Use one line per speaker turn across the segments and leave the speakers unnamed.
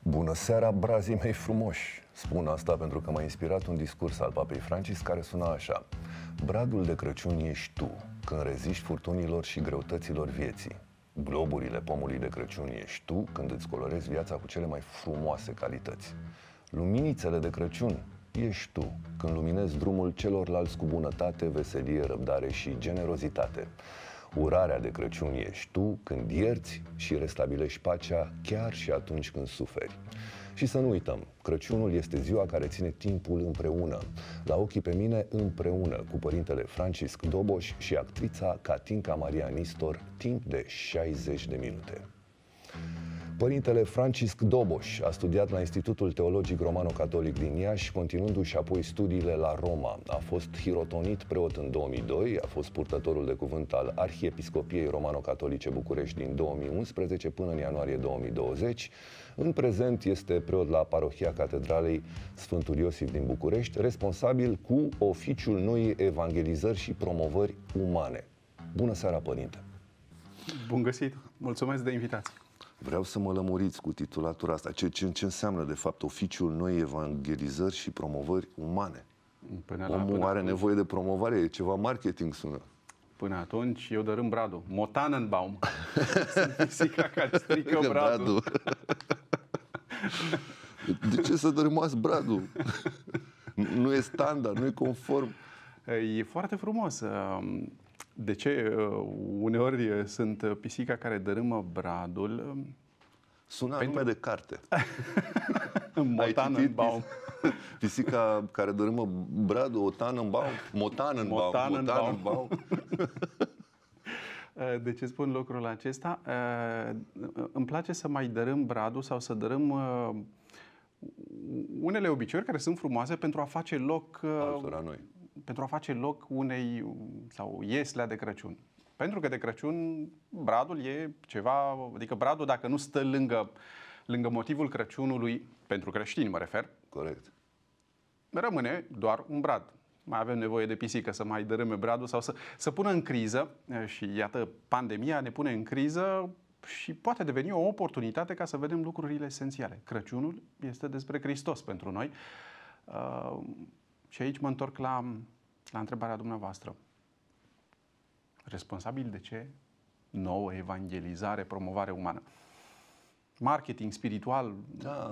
Bună seara, brazii mei frumoși! Spun asta pentru că m-a inspirat un discurs al Papei Francis care suna așa: bradul de Crăciun ești tu, când reziști furtunilor și greutăților vieții. Globurile pomului de Crăciun ești tu, când îți colorezi viața cu cele mai frumoase calități. Luminițele de Crăciun ești tu, când luminezi drumul celorlalți cu bunătate, veselie, răbdare și generozitate. Urarea de Crăciun ești tu, când ierți și restabilești pacea chiar și atunci când suferi. Și să nu uităm, Crăciunul este ziua care ține timpul împreună. La ochii pe mine, împreună cu părintele Francisc Doboș și actrița Catinca Maria Nistor, timp de 60 de minute. Părintele Francisc Doboș a studiat la Institutul Teologic Romano-Catolic din Iași, continuându-și apoi studiile la Roma. A fost hirotonit preot în 2002, a fost purtătorul de cuvânt al Arhiepiscopiei Romano-Catolice București din 2011 până în ianuarie 2020. În prezent este preot la Parohia Catedralei Sfântul Iosif din București, responsabil cu oficiul noii evangelizări și promovări umane. Bună seara, părinte!
Bun găsit! Mulțumesc de invitație!
Vreau să mă lămuriți cu titulatura asta. Ce înseamnă, de fapt, oficiul noii evangelizări și promovări umane? Omul are nevoie de promovare, e ceva marketing, sună.
Până atunci, eu dărâm bradul. Motanenbaum. Sunt pisica care strică bradul.
De ce să dărâmați bradul? Nu e standard, nu e conform.
E foarte frumos. De ce uneori sunt pisica care dărâmă bradul?
Sună nume de carte.
Motanenbaum.
Pisica care dărâmă bradul, o Tannenbaum. Motanenbaum.
De ce spun lucrul acesta? Îmi place să mai dărâm bradul sau să dărâm unele obiceiuri care sunt frumoase pentru a face loc
altora noi.
Pentru a face loc unei sau ieslea de Crăciun. Pentru că de Crăciun bradul e ceva, adică bradul, dacă nu stă lângă motivul Crăciunului, pentru creștini mă refer.
Corect.
Rămâne doar un brad. Mai avem nevoie de pisică să mai dărâme bradul sau să pună în criză, și iată, pandemia ne pune în criză și poate deveni o oportunitate ca să vedem lucrurile esențiale. Crăciunul este despre Hristos pentru noi. Și aici mă întorc la întrebarea dumneavoastră. Responsabil de ce? Nouă evangelizare, promovare umană. Marketing spiritual.
Da.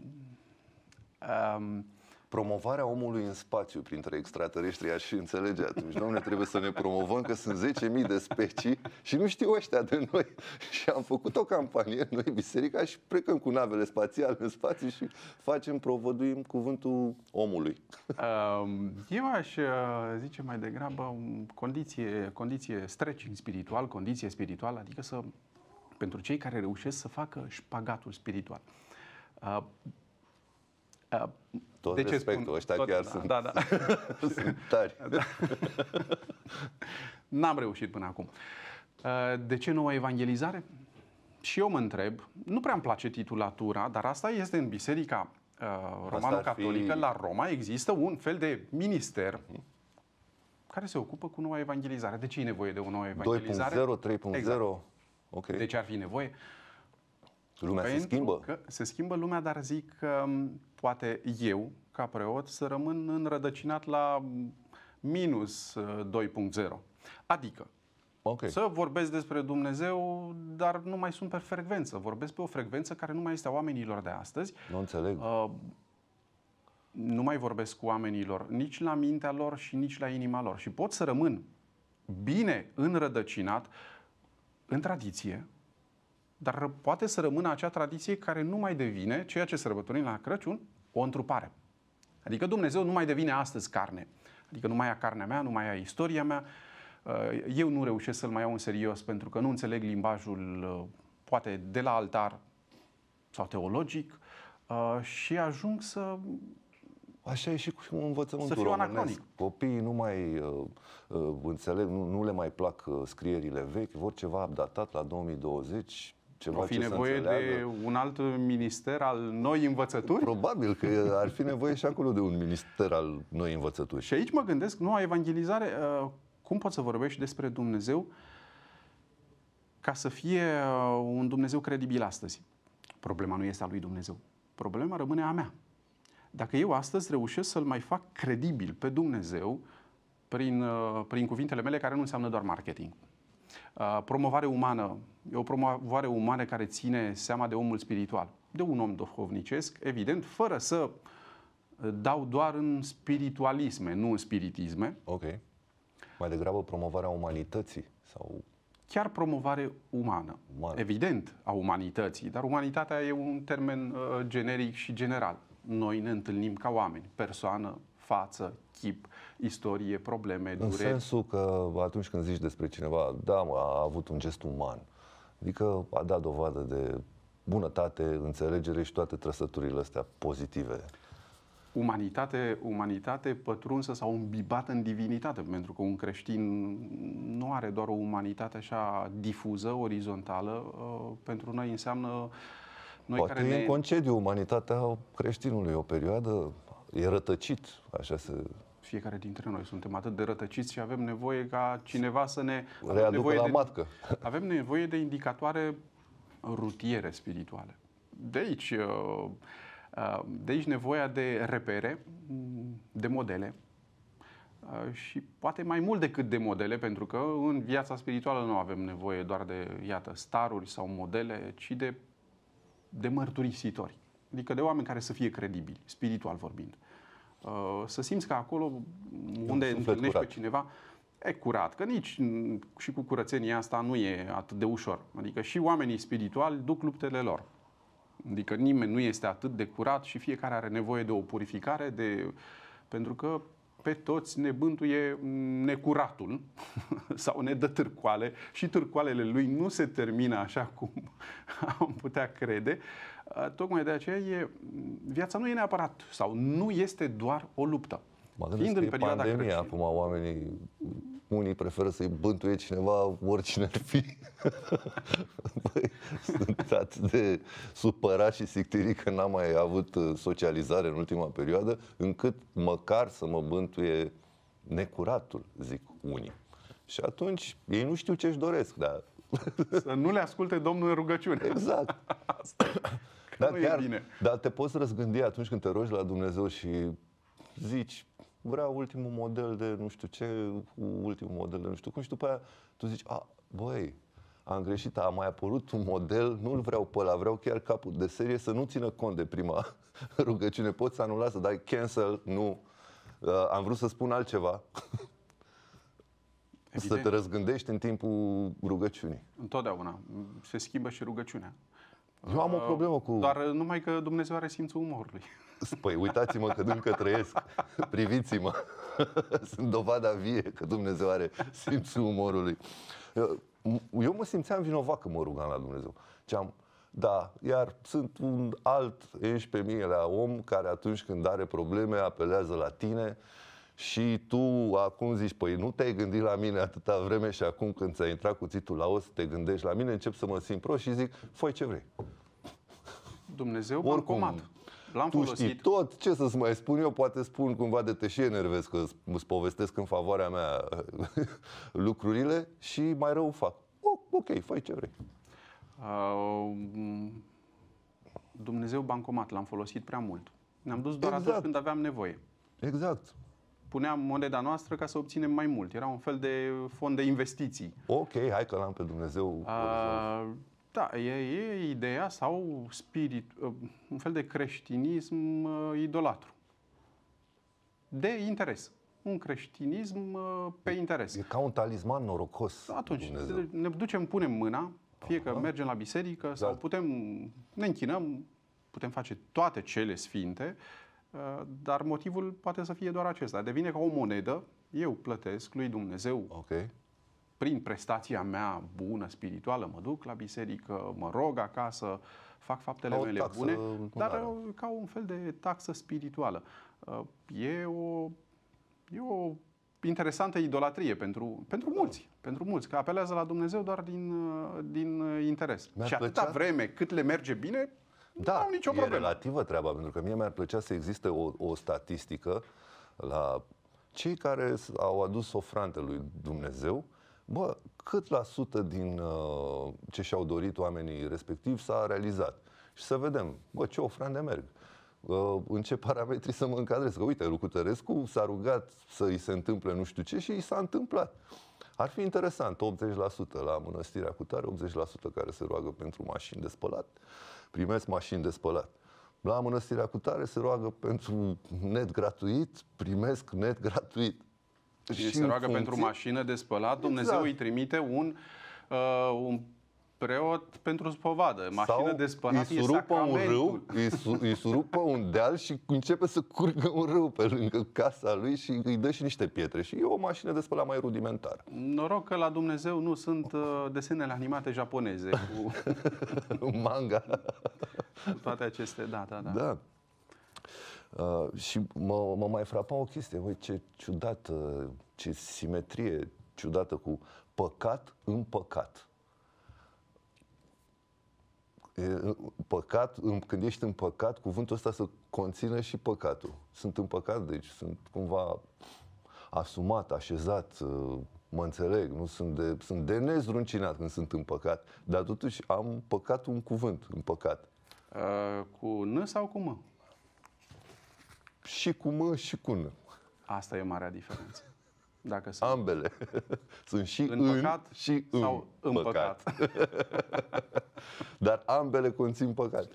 Promovarea omului în spațiu printre extraterestri, aș înțelege atunci. Doamne, trebuie să ne promovăm că sunt 10.000 de specii și nu știu ăștia de noi. Și am făcut o campanie, noi, biserica, și plecăm cu navele spațiale în spațiu și provăduim cuvântul omului.
Eu aș zice mai degrabă condiție stretching spiritual, condiție spirituală, adică pentru cei care reușesc să facă șpagatul spiritual.
Tot respectul, ăștia chiar sunt,
da.
sunt tari.
Da. N-am reușit până acum. De ce nouă evangelizare? Și eu mă întreb, nu prea îmi place titulatura, dar asta este în Biserica Romano-Catolică. La Roma există un fel de minister care se ocupă cu noua evangelizare. De ce e nevoie de o nouă evangelizare?
2.0, 3.0?
Exact.
Okay.
De ce ar fi nevoie?
Lumea se schimbă.
Că se schimbă lumea, dar zic că poate eu, ca preot, să rămân înrădăcinat la minus 2.0. Adică, să vorbesc despre Dumnezeu, dar nu mai sunt pe frecvență. Vorbesc pe o frecvență care nu mai este a oamenilor de astăzi.
Nu înțeleg.
Nu mai vorbesc cu oamenilor nici la mintea lor și nici la inima lor. Și pot să rămân bine înrădăcinat în tradiție, dar poate să rămână acea tradiție care nu mai devine, ceea ce sărbătorim la Crăciun, o întrupare. Adică Dumnezeu nu mai devine astăzi carne. Adică nu mai ia carnea mea, nu mai ia istoria mea. Eu nu reușesc să-L mai iau în serios pentru că nu înțeleg limbajul, poate de la altar sau teologic, și ajung să...
Așa e și cu învățământul
să fiu anacronic.
Copiii nu mai înțeleg, nu le mai plac scrierile vechi, vor ceva updatat la 2020, ceva
ar fi nevoie de un alt minister al noi învățături?
Probabil că ar fi nevoie și acolo de un minister al noi învățături.
Și aici mă gândesc, noua evangelizare, cum poți să vorbești despre Dumnezeu ca să fie un Dumnezeu credibil astăzi? Problema nu este a lui Dumnezeu. Problema rămâne a mea. Dacă eu astăzi reușesc să-L mai fac credibil pe Dumnezeu prin cuvintele mele, care nu înseamnă doar marketing. Promovare umană, e o promovare umană care ține seama de omul spiritual, de un om duhovnicesc, evident, fără să dau doar în spiritualisme, nu în spiritisme.
Ok. Mai degrabă promovarea umanității sau...
Chiar promovare umană. Evident, a umanității, dar umanitatea e un termen generic și general. Noi ne întâlnim ca oameni, persoană, față, chip, istorie, probleme, dureri.
În sensul că atunci când zici despre cineva, da, a avut un gest uman, adică a dat dovadă de bunătate, înțelegere și toate trăsăturile astea pozitive.
Umanitate pătrunsă sau îmbibată în divinitate, pentru că un creștin nu are doar o umanitate așa difuză, orizontală. Pentru noi înseamnă...
Poate e în concediu umanitatea creștinului o perioadă, e rătăcit, așa se...
Fiecare dintre noi suntem atât de rătăciți și avem nevoie ca cineva să ne...
readucă la matcă.
Avem nevoie de indicatoare rutiere spirituale. De aici nevoia de repere, de modele și poate mai mult decât de modele, pentru că în viața spirituală nu avem nevoie doar de, iată, staruri sau modele, ci de mărturisitori. Adică de oameni care să fie credibili, spiritual vorbind. Să simți că acolo unde întâlnești pe cineva e curat, că nici și cu curățenia asta nu e atât de ușor. Adică și oamenii spirituali duc luptele lor. Adică nimeni nu este atât de curat și fiecare are nevoie de o purificare, pentru că pe toți ne bântuie necuratul sau ne dă târcoale și târcoalele lui nu se termină așa cum am putea crede. Tocmai de aceea viața nu e neapărat sau nu este doar o luptă.
Mă gândesc că e pandemie, acum oamenii, unii preferă să-i bântuie cineva, oricine ar fi. Băi, sunt atât de supărat și sictirit că n-am mai avut socializare în ultima perioadă, încât măcar să mă bântuie necuratul, zic unii. Și atunci ei nu știu ce-și doresc, dar...
Să nu le asculte Domnul în rugăciune.
Exact. Dar te poți răzgândi atunci când te rogi la Dumnezeu și zici, vreau ultimul model de nu știu ce, ultimul model de nu știu cum, și după aia tu zici, băi, am greșit, a mai apărut un model, nu-l vreau pe ăla, vreau chiar capul de serie, să nu țină cont de prima rugăciune. Poți să anula, să dai cancel, nu, am vrut să spun altceva. Evident. Să te răzgândești în timpul rugăciunii.
Întotdeauna. Se schimbă și rugăciunea.
Eu am o problemă cu...
Doar numai că Dumnezeu are simțul umorului.
Păi uitați-mă că încă trăiesc. Priviți-mă. Sunt dovada vie că Dumnezeu are simțul umorului. Eu mă simțeam vinovat că mă rugam la Dumnezeu. Da, iar sunt un alt 11.000 la om care atunci când are probleme apelează la tine și tu acum zici, păi nu te-ai gândit la mine atâta vreme și acum când ți-a intrat cuțitul la os, te gândești la mine, încep să mă simt prost și zic, fă ce vrei.
Dumnezeu bancomat. L-am
tu
folosit.
Știi tot, ce să-ți mai spun eu, poate spun cumva de te și enervez că îți povestesc în favoarea mea lucrurile și mai rău fac. Ok, fă ce vrei.
Dumnezeu bancomat, l-am folosit prea mult. Ne-am dus doar atunci când aveam nevoie.
Exact.
Puneam moneda noastră ca să obținem mai mult. Era un fel de fond de investiții.
Ok, hai că l-am pe Dumnezeu.
Da, e ideea sau un fel de creștinism idolatru. De interes. Un creștinism pe interes.
E ca un talisman norocos.
Atunci ne ducem, punem mâna, fie că mergem la biserică sau ne închinăm, putem face toate cele sfinte, dar motivul poate să fie doar acesta. Devine ca o monedă, eu plătesc lui Dumnezeu prin prestația mea bună, spirituală, mă duc la biserică, mă rog acasă, fac faptele mele bune, dar ca un fel de taxă spirituală. E o interesantă idolatrie pentru mulți, că apelează la Dumnezeu doar din interes. Și atâta vreme cât le merge bine, nu au nicio problemă.
E relativă treaba, pentru că mie mi-ar plăcea să existe o statistică la cei care au adus ofrande lui Dumnezeu. Cât la sută din ce și-au dorit oamenii respectiv s-a realizat? și să vedem, bă, ce ofrande merg. În ce parametri să mă încadrez. Că uite, Lucu Tărescu s-a rugat să îi se întâmple nu știu ce și i s-a întâmplat. Ar fi interesant, 80% la Mănăstirea Cutare, 80% care se roagă pentru mașini de spălat, primesc mașini de spălat. La Mănăstirea Cutare se roagă pentru net gratuit, primesc net gratuit.
Cine se roagă pentru mașină de spălat, Dumnezeu îi trimite un preot pentru spovadă. Mașină de spălat e sacramentul.
Îi surupă un deal și începe să curgă un râu pe lângă casa lui și îi dă și niște pietre. Și e o mașină de spălat mai rudimentară.
Noroc că la Dumnezeu nu sunt desenele animate japoneze cu
manga.
Cu toate aceste,
Da. Și mă mai frapa o chestie, voi ce ciudată, ce simetrie ciudată cu păcat în păcat. Păcat, când ești în păcat, cuvântul ăsta să conține și păcatul. Sunt în păcat, deci sunt cumva asumat, așezat, mă înțeleg, nu sunt de nezruncinat când sunt în păcat, dar totuși am păcatul un cuvânt, în păcat.
Cu N sau cu M?
Și cu M și cu N.
Asta e marea diferență. Dacă
sunt ambele. Sunt și
în păcat
și
sau în păcat.
Dar ambele conțin păcat.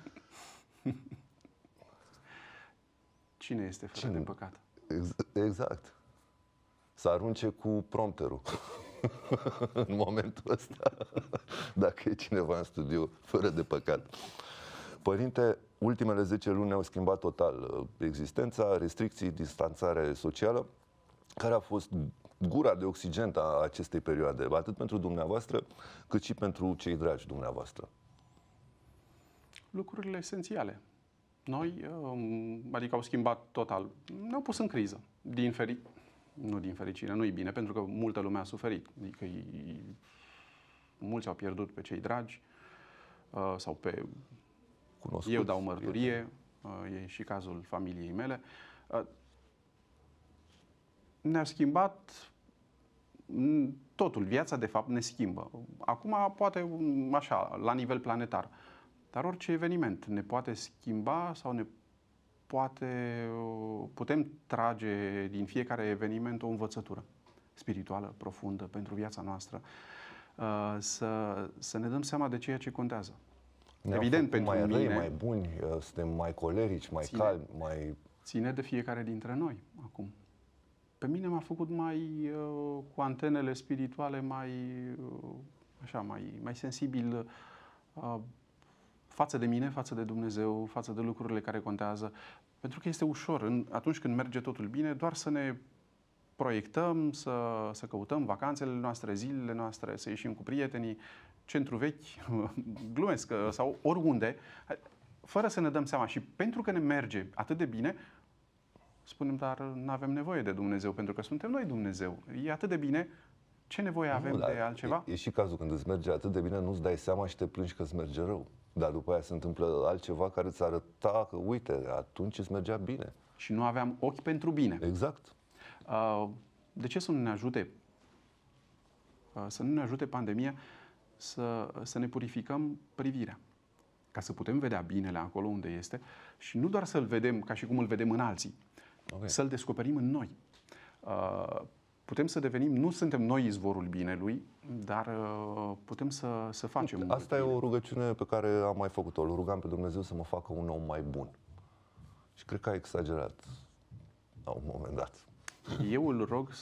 Cine este fără de păcat?
Exact. Să arunce cu prompterul. În momentul ăsta. Dacă e cineva în studio fără de păcat. Părinte, ultimele 10 luni ne-au schimbat total existența, restricții, distanțare socială. Care a fost gura de oxigen a acestei perioade, atât pentru dumneavoastră, cât și pentru cei dragi dumneavoastră?
Lucrurile esențiale. Noi, adică au schimbat total, ne-au pus în criză. Nu din fericire, nu e bine, pentru că multă lume a suferit. Adică mulți au pierdut pe cei dragi sau pe...
Cunoscuți.
Eu dau mărturie, e și cazul familiei mele. Ne-a schimbat totul. Viața, de fapt, ne schimbă. Acum, poate, așa, la nivel planetar. Dar orice eveniment ne poate schimba sau putem trage din fiecare eveniment o învățătură spirituală, profundă, pentru viața noastră. Să ne dăm seama de ceea ce contează. Evident, pentru
mai
mine...
răi, mai buni, suntem mai colerici, mai calmi, mai...
Ține de fiecare dintre noi, acum. Pe mine m-a făcut cu antenele spirituale mai sensibil față de mine, față de Dumnezeu, față de lucrurile care contează. Pentru că este ușor, atunci când merge totul bine, doar să ne proiectăm, să căutăm vacanțele noastre, zilele noastre, să ieșim cu prietenii, centru vechi, glumesc, sau oriunde, fără să ne dăm seama. Și pentru că ne merge atât de bine, spunem, dar nu avem nevoie de Dumnezeu, pentru că suntem noi Dumnezeu. E atât de bine, ce nevoie avem de altceva?
E și cazul când îți merge atât de bine, nu-ți dai seama și te plângi că îți merge rău. Dar după aia se întâmplă altceva care îți arăta că, uite, atunci îți mergea bine.
Și nu aveam ochi pentru bine.
Exact.
De ce să nu ne ajute? Să nu ne ajute pandemia să ne purificăm privirea. Ca să putem vedea binele acolo unde este și nu doar să-l vedem ca și cum îl vedem în alții. Okay. Să-l descoperim în noi. Putem să devenim, nu suntem noi izvorul binelui, dar putem să facem.
Asta e o rugăciune pe care am mai făcut-o. Îl rugam pe Dumnezeu să mă facă un om mai bun. Și cred că a exagerat la un moment dat.
Eu îl rog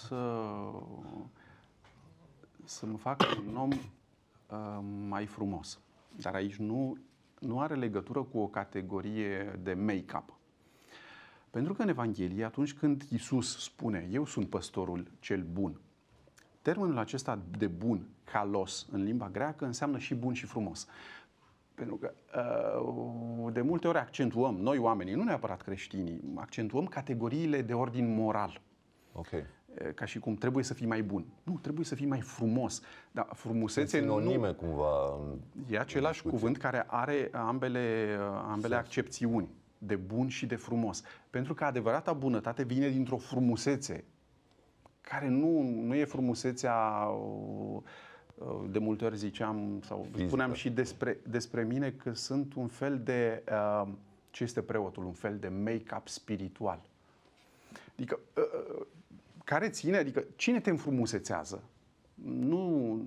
să mă facă un om mai frumos. Dar aici nu are legătură cu o categorie de make-up. Pentru că în Evanghelie, atunci când Iisus spune, eu sunt păstorul cel bun, termenul acesta de bun, kalos, în limba greacă, înseamnă și bun și frumos. Pentru că de multe ori accentuăm, noi oamenii, nu neapărat creștinii, accentuăm categoriile de ordin moral.
Okay.
Ca și cum trebuie să fii mai bun. Nu, trebuie să fii mai frumos. Dar frumusețe
sinonime cumva.
E același cuvânt care are ambele accepțiuni, de bun și de frumos. Pentru că adevărata bunătate vine dintr-o frumusețe care nu e frumusețea De multe ori ziceam sau
Fizică.
spuneam și despre mine că sunt un fel de, ce este preotul, un fel de make-up spiritual. Adică, care ține, adică cine te înfrumusețează? Nu,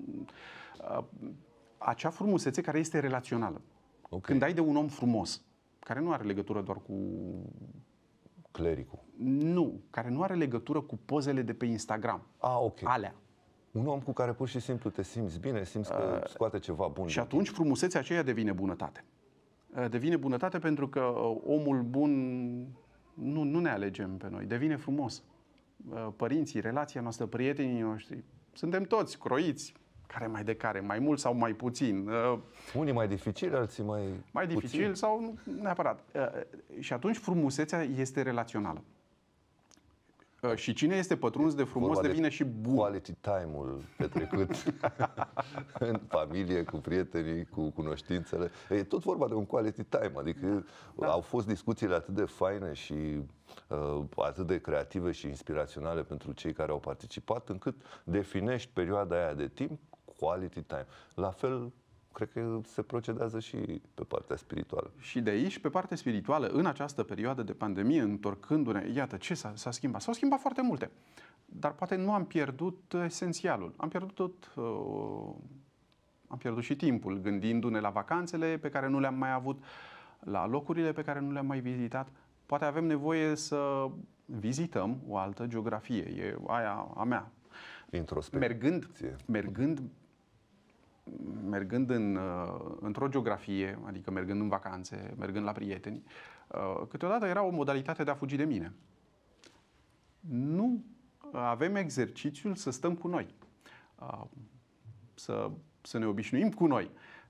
acea frumusețe care este relațională.
Okay.
Când ai de un om frumos, care nu are legătură doar cu...
Clericul.
Nu, care nu are legătură cu pozele de pe Instagram.
Ok.
Alea.
Un om cu care pur și simplu te simți bine, simți că scoate ceva bun.
Și atunci frumusețea aceea devine bunătate. Devine bunătate pentru că omul bun nu ne alegem pe noi, devine frumos. Părinții, relația noastră, prietenii noștri, suntem toți croiți, care mai de care, mai mult sau mai puțin.
Unii mai dificili, alții mai
dificil
puțin.
sau nu neapărat. Și atunci frumusețea este relațională. Și cine este pătruns de frumos devine și bun.
Quality time-ul petrecut în familie, cu prietenii, cu cunoștințele. E tot vorba de un quality time, adică au fost discuțiile atât de faine și atât de creative și inspiraționale pentru cei care au participat, încât definești perioada aia de timp quality time. La fel, cred că se procedează și pe partea spirituală.
Și de aici, pe partea spirituală, în această perioadă de pandemie, întorcându-ne, iată, ce s-a schimbat? S-au schimbat foarte multe. Dar poate nu am pierdut esențialul. Am pierdut și timpul, gândindu-ne la vacanțele pe care nu le-am mai avut, la locurile pe care nu le-am mai vizitat. Poate avem nevoie să vizităm o altă geografie. E aia a mea.
Introspecție.
Mergând într-o geografie, adică mergând în vacanțe, mergând la prieteni, câteodată era o modalitate de a fugi de mine. Nu avem exercițiul să stăm cu noi, să ne obișnuim cu noi,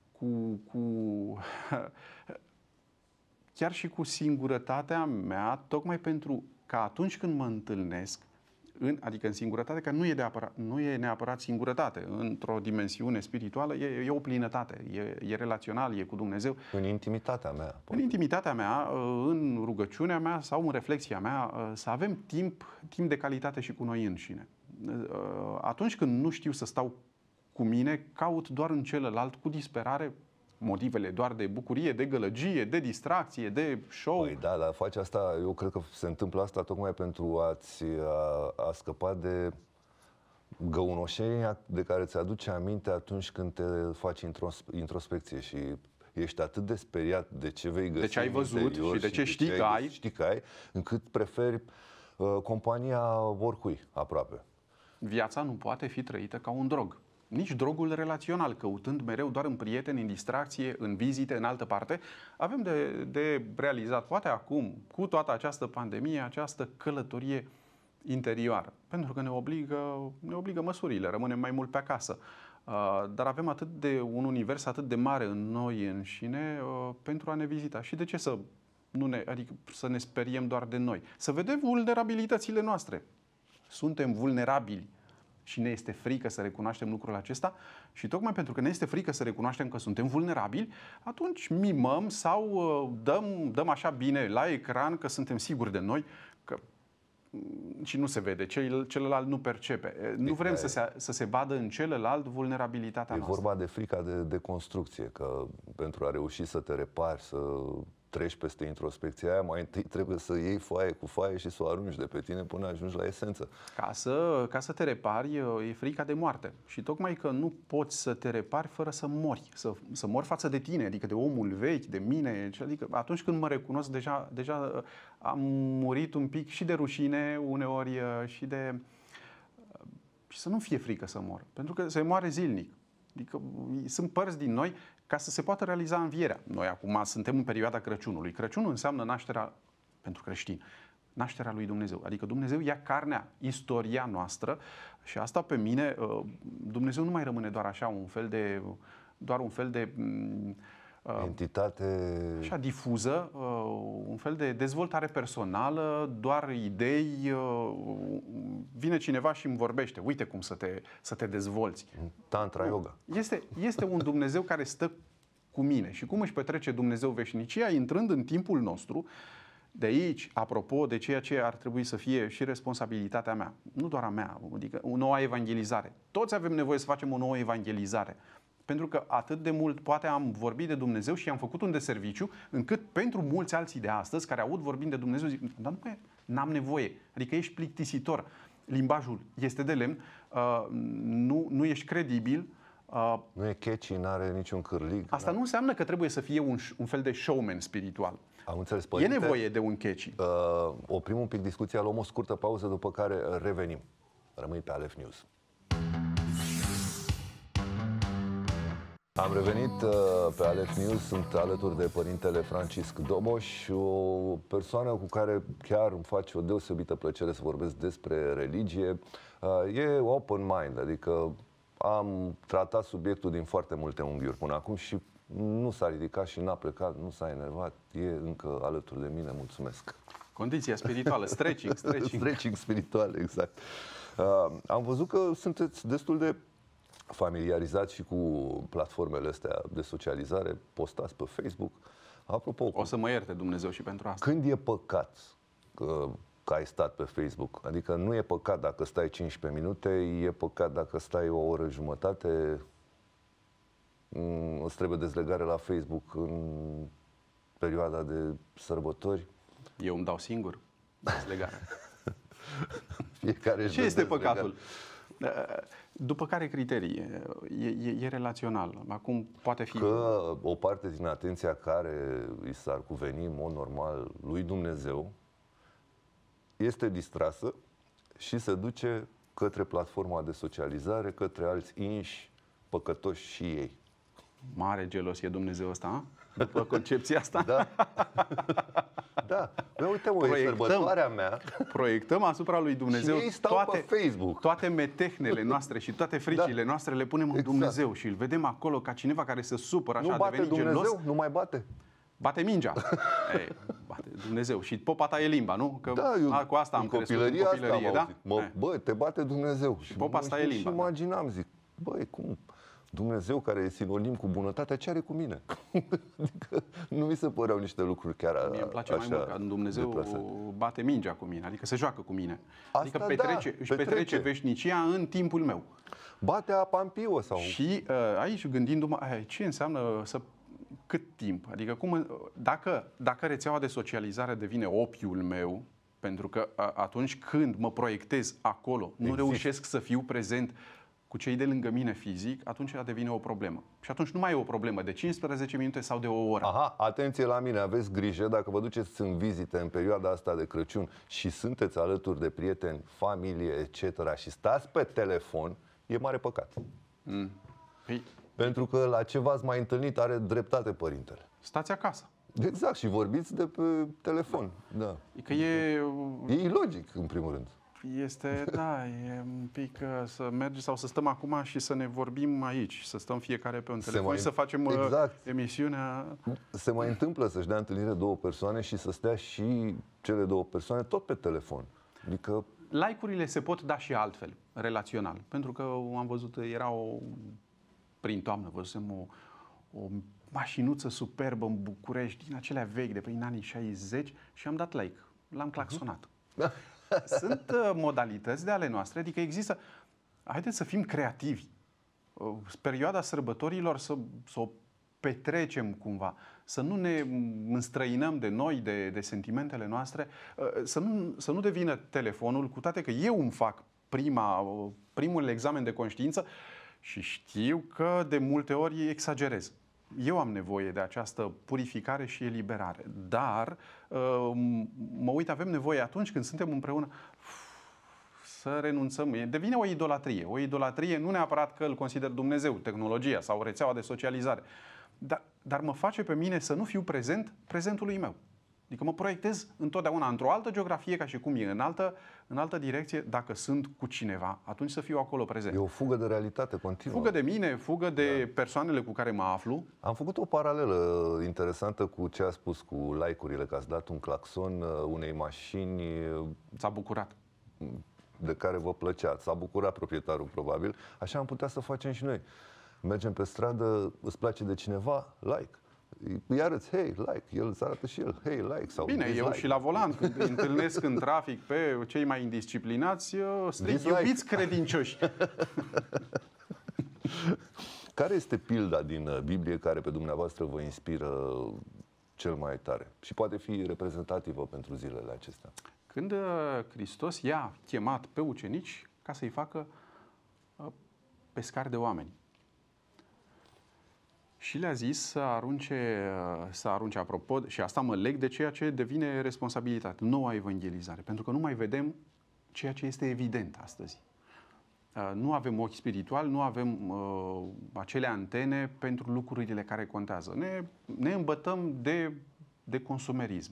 chiar și cu singurătatea mea, tocmai pentru că atunci când mă întâlnesc, adică în singurătate, că nu e neapărat singurătate. Într-o dimensiune spirituală e o plinătate, e relațional, e cu Dumnezeu.
În intimitatea mea.
În intimitatea mea, în rugăciunea mea sau în reflexia mea, să avem timp de calitate și cu noi înșine. Atunci când nu știu să stau cu mine, caut doar în celălalt cu disperare motivele doar de bucurie, de gălăgie, de distracție, de show.
Păi da, dar faci asta, eu cred că se întâmplă asta tocmai pentru a scăpa de găunoșenia de care ți aduce aminte atunci când te faci introspecție și ești atât de speriat de ce vei găsi,
de ce ai văzut și de ce știi că ai,
încât preferi compania oricui aproape.
Viața nu poate fi trăită ca un drog. Nici drogul relațional, căutând mereu doar în prieteni, în distracție, în vizite, în altă parte. Avem de realizat, poate acum, cu toată această pandemie, această călătorie interioară. Pentru că ne obligă măsurile, rămânem mai mult pe acasă. Dar avem un univers atât de mare în noi înșine pentru a ne vizita. Și de ce să ne speriem doar de noi? Să vedem vulnerabilitățile noastre. Suntem vulnerabili. Și ne este frică să recunoaștem lucrul acesta și tocmai pentru că ne este frică să recunoaștem că suntem vulnerabili, atunci mimăm sau dăm așa bine la ecran că suntem siguri de noi și nu se vede, celălalt nu percepe. Nu vrem să se vadă în celălalt vulnerabilitatea noastră.
E vorba de frica de construcție, că pentru a reuși să te repari, să treci peste introspecția aia, mai întâi trebuie să iei foaie cu foaie și să o arunci de pe tine până ajungi la esență.
Ca să te repari, e frica de moarte. Și tocmai că nu poți să te repari fără să mori. Să mori față de tine, adică de omul vechi, de mine. Adică atunci când mă recunosc, deja am murit un pic și de rușine uneori și să nu fie frică să mor. Pentru că se moare zilnic. Adică sunt părți din noi ca să se poată realiza învierea. Noi acum suntem în perioada Crăciunului. Crăciunul înseamnă nașterea, pentru creștini, nașterea lui Dumnezeu. Adică Dumnezeu ia carnea, istoria noastră și asta pe mine, Dumnezeu nu mai rămâne doar așa un fel de
entitate
așa difuză, un fel de dezvoltare personală, doar idei. Vine cineva și îmi vorbește, uite cum să te dezvolți.
Tantra yoga.
Este un Dumnezeu care stă cu mine. Și cum își petrece Dumnezeu veșnicia, intrând în timpul nostru, De aici, apropo de ceea ce ar trebui să fie și responsabilitatea mea, nu doar a mea, adică o nouă evangelizare. Toți avem nevoie să facem o nouă evangelizare. Pentru că atât de mult poate am vorbit de Dumnezeu și am făcut un deserviciu, încât pentru mulți alții de astăzi care aud vorbind de Dumnezeu zic, dar n-am nevoie, adică ești plictisitor, limbajul este de lemn, nu ești credibil.
Nu e catchy, n-are niciun cârlig.
Asta nu înseamnă că trebuie să fie un fel de showman spiritual.
Am înțeles,
E
părinte.
nevoie de un catchy.
Oprim un pic discuția, luăm o scurtă pauză, după care revenim. Rămâi pe Aleph News. Am revenit pe Aleph News, sunt alături de părintele Francisc Doboș, o persoană cu care chiar îmi face o deosebită plăcere să vorbesc despre religie. E open mind, adică am tratat subiectul din foarte multe unghiuri până acum și nu s-a ridicat și n-a plecat, nu s-a enervat, e încă alături de mine, mulțumesc.
Condiția spirituală, stretching.
Stretching spiritual, exact. Am văzut că sunteți destul de familiarizați și cu platformele astea de socializare, postați pe Facebook. Apropo,
O să mă ierte Dumnezeu și pentru asta.
când e păcat că ai stat pe Facebook? Adică nu e păcat dacă stai 15 minute, e păcat dacă stai o oră jumătate. Îți trebuie dezlegare la Facebook în perioada de sărbători.
Eu îmi dau singur dezlegare.
Fiecare își
Ce
dă
este
dezlegare.
păcatul? După care criterii? E relațional. Acum poate fi...
Că o parte din atenția care îi s-ar cuveni în mod normal lui Dumnezeu este distrasă și se duce către platforma de socializare, către alți inși păcătoși și ei.
Mare gelos e Dumnezeu ăsta, a? După concepția asta?
Da? Da. Păi uite, mă, e sărbătoarea mea.
Proiectăm asupra lui Dumnezeu
Și ei stau pe Facebook.
toate metehnele noastre și toate fricile noastre le punem în
Exact.
Dumnezeu și îl vedem acolo ca cineva care se supără așa,
Nu
a
bate
devenit
Dumnezeu,
gelos.
nu mai bate.
Bate mingea. Ei, bate Dumnezeu. Și popa ta e limba, nu? Că cu asta am crescut în copilărie,
asta
da?
am auzit. Bă, te bate Dumnezeu. Și
popa asta e limba,
Și
da.
imaginam, zic, băi, cum? Dumnezeu care e sinonim cu bunătatea, ce are cu mine? Adică nu mi se păreau niște lucruri chiar
Mie îmi place
așa
mai mult că Dumnezeu
deplasate.
bate mingea cu mine, adică se joacă cu mine.
Asta
Adică
da,
își petrece veșnicia în timpul meu.
Bate apa în piu sau...
Și aici gândindu-mă, ce înseamnă cât timp? Adică dacă rețeaua de socializare devine opiul meu, pentru că atunci când mă proiectez acolo, nu reușesc să fiu prezent cu cei de lângă mine fizic, atunci devine o problemă. Și atunci nu mai e o problemă de 15 minute sau de o oră.
Aha, atenție la mine, aveți grijă dacă vă duceți în vizite în perioada asta de Crăciun și sunteți alături de prieteni, familie, etc. și stați pe telefon, e mare păcat.
Păi,
Pentru că la ce v-ați mai întâlnit are dreptate părintele.
stați acasă.
Exact, și vorbiți de pe telefon. Da.
Că e
ilogic, în primul rând.
Este, da, e un pic să mergi sau să stăm acum și să ne vorbim aici, să stăm fiecare pe un telefon și să facem emisiunea.
Se mai întâmplă să-și dea întâlnire două persoane și să stea și cele două persoane tot pe telefon. Adică...
Like-urile se pot da și altfel, relațional. Pentru că am văzut, prin toamnă, văzusem o mașinuță superbă în București, din acelea vechi, de prin anii 60 și am dat like. L-am claxonat. Sunt modalități de ale noastre, adică există... Haideți să fim creativi. Perioada sărbătorilor să o petrecem cumva, să nu ne înstrăinăm de noi, de sentimentele noastre, să nu devină telefonul, cu toate că eu îmi fac primul examen de conștiință și știu că de multe ori exagerez. Eu am nevoie de această purificare și eliberare, dar mă uit, avem nevoie atunci când suntem împreună să renunțăm. Devine o idolatrie. O idolatrie nu neapărat că îl consider Dumnezeu, tehnologia sau rețeaua de socializare, dar mă face pe mine să nu fiu prezentului meu. Adică mă proiectez întotdeauna într-o altă geografie, ca și cum e în altă direcție. Dacă sunt cu cineva, atunci să fiu acolo prezent.
E o fugă de realitate continuă.
Fugă de mine, fugă de persoanele cu care mă aflu.
Am făcut o paralelă interesantă cu ce a spus cu like-urile, că ați dat un claxon unei mașini.
S-a bucurat.
De care vă plăcea. S-a bucurat proprietarul, probabil. Așa am putea să facem și noi. Mergem pe stradă, îți place de cineva? Like. Îi arăți, hey, like, el îți arată și el, hey, like, sau
Bine,
dislike.
eu și la volan, când îi întâlnesc în trafic pe cei mai indisciplinați, stric,
Dislike.
iubiți credincioși.
Care este pilda din Biblie care pe dumneavoastră vă inspiră cel mai tare? Și poate fi reprezentativă pentru zilele acestea.
Când Hristos i-a chemat pe ucenici ca să-i facă pescari de oameni. Și le-a zis să arunce apropo, și asta mă leg de ceea ce devine responsabilitate, noua evangelizare, pentru că nu mai vedem ceea ce este evident astăzi. Nu avem ochi spirituali, nu avem acele antene pentru lucrurile care contează. Ne îmbătăm de consumerism.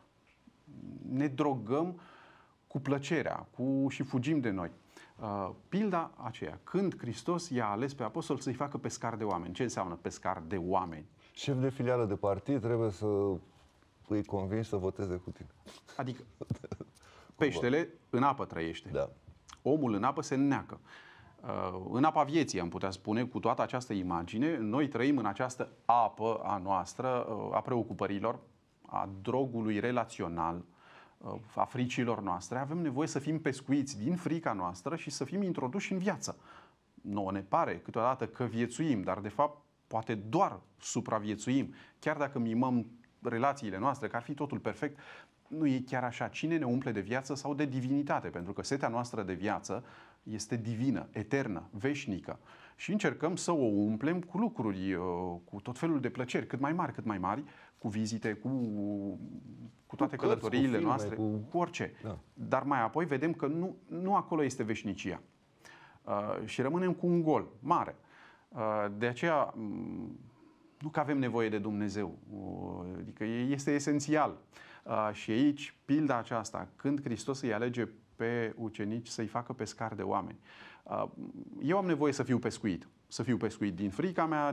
Ne drogăm cu plăcerea și fugim de noi. Pilda aceea, când Hristos i-a ales pe apostol să-i facă pescar de oameni. Ce înseamnă pescar de oameni?
Șef de filială de partid trebuie să îi convingi să voteze cu tine.
Adică peștele în apă trăiește.
Da.
Omul în apă se înneacă. În apa vieții, am putea spune, cu toată această imagine, noi trăim în această apă a noastră, a preocupărilor, a drogului relațional, a fricilor noastre. Avem nevoie să fim pescuiți din frica noastră și să fim introduși în viață. Nouă ne pare câteodată că viețuim, dar de fapt poate doar supraviețuim. Chiar dacă mimăm relațiile noastre, că ar fi totul perfect, nu e chiar așa. Cine ne umple de viață sau de divinitate? Pentru că setea noastră de viață este divină, eternă, veșnică. Și încercăm să o umplem cu lucruri, cu tot felul de plăceri, cât mai mari, cu vizite, cu toate călătoriile
filme,
noastre, cu orice. Da. Dar mai apoi vedem că nu acolo este veșnicia. Și rămânem cu un gol mare. De aceea, nu că avem nevoie de Dumnezeu, adică este esențial. Și aici, pilda aceasta, când Hristos îi alege pe ucenici să-i facă pescari de oameni. Eu am nevoie să fiu pescuit. Să fiu pescuit din frica mea,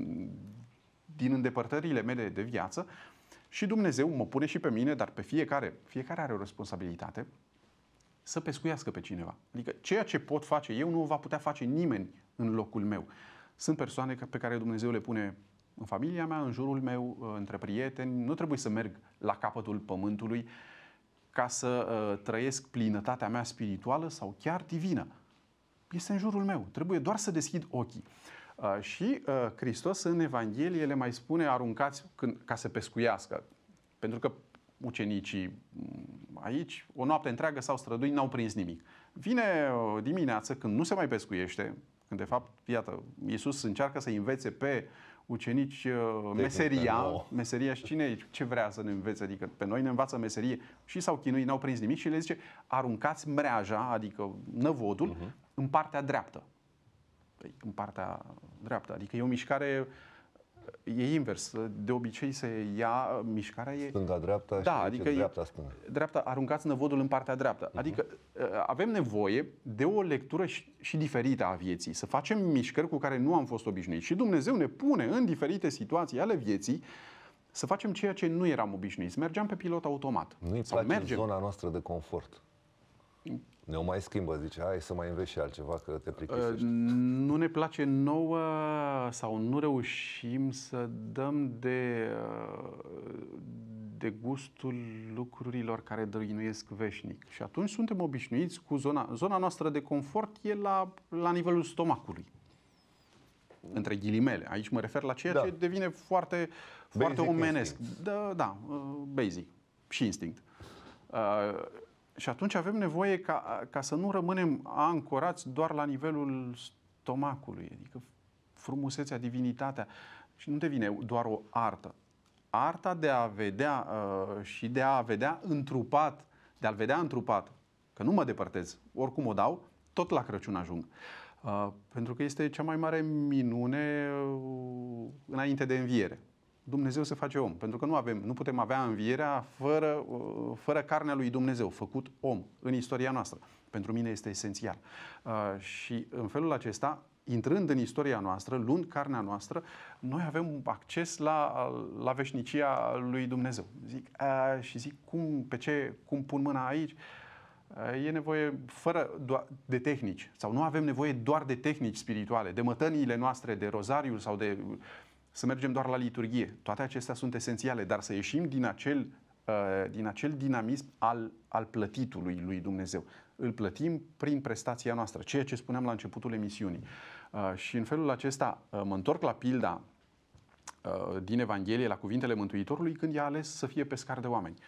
din îndepărtările mele de viață și Dumnezeu mă pune și pe mine, dar pe fiecare are o responsabilitate să pescuiască pe cineva. Adică ceea ce pot face eu nu va putea face nimeni în locul meu. Sunt persoane pe care Dumnezeu le pune în familia mea, în jurul meu, între prieteni. Nu trebuie să merg la capătul pământului ca să trăiesc plinătatea mea spirituală sau chiar divină. Este în jurul meu. Trebuie doar să deschid ochii. Și Hristos în Evanghelie le mai spune aruncați ca să pescuiască. Pentru că ucenicii aici o noapte întreagă s-au străduit, n-au prins nimic. Vine dimineață când nu se mai pescuiește, când de fapt, iată, Iisus încearcă să învețe pe ucenici meseria și ce vrea să ne învețe, adică pe noi ne învață meserie și s-au chinuit, n-au prins nimic și le zice aruncați mreaja, adică năvodul, în partea dreaptă. În partea dreaptă, adică e o mișcare, e invers, de obicei se ia, mișcarea e...
Stânga-dreapta
da,
și
adică
dreapta-stânga.
Dreapta, aruncați năvodul în partea dreaptă. Adică avem nevoie de o lectură și diferită a vieții, să facem mișcări cu care nu am fost obișnuiți. Și Dumnezeu ne pune în diferite situații ale vieții să facem ceea ce nu eram obișnuiți. Mergeam pe pilot automat.
Nu-i place zona noastră de confort. Ne-o mai schimbă, zice, hai să mai înveți și altceva, că te plictisești.
Nu ne place nouă sau nu reușim să dăm de gustul lucrurilor care dăinuiesc veșnic. Și atunci suntem obișnuiți cu zona noastră de confort e la nivelul stomacului. Între ghilimele. Aici mă refer la ceea ce devine foarte omenesc. Da, basic și instinct. Și atunci avem nevoie ca să nu rămânem ancorați doar la nivelul stomacului, adică frumusețea, divinitatea. Și nu devine doar o artă. Arta de a vedea și de a vedea întrupat, de a-L vedea întrupat, că nu mă depărtez, oricum o dau, tot la Crăciun ajung. Pentru că este cea mai mare minune înainte de înviere. Dumnezeu se face om, pentru că nu putem avea învierea fără carnea lui Dumnezeu, făcut om în istoria noastră. Pentru mine este esențial. Și în felul acesta, intrând în istoria noastră, luând carnea noastră, noi avem acces la veșnicia lui Dumnezeu. Zic, cum pun mâna aici? E nevoie de tehnici, sau nu avem nevoie doar de tehnici spirituale, de mătăniile noastre, de rozariul sau să mergem doar la liturghie. Toate acestea sunt esențiale, dar să ieșim din acel dinamism al plătitului lui Dumnezeu. Îl plătim prin prestația noastră, ceea ce spuneam la începutul emisiunii. Și în felul acesta mă întorc la pilda din Evanghelie, la cuvintele Mântuitorului, când i-a ales să fie pescar de oameni.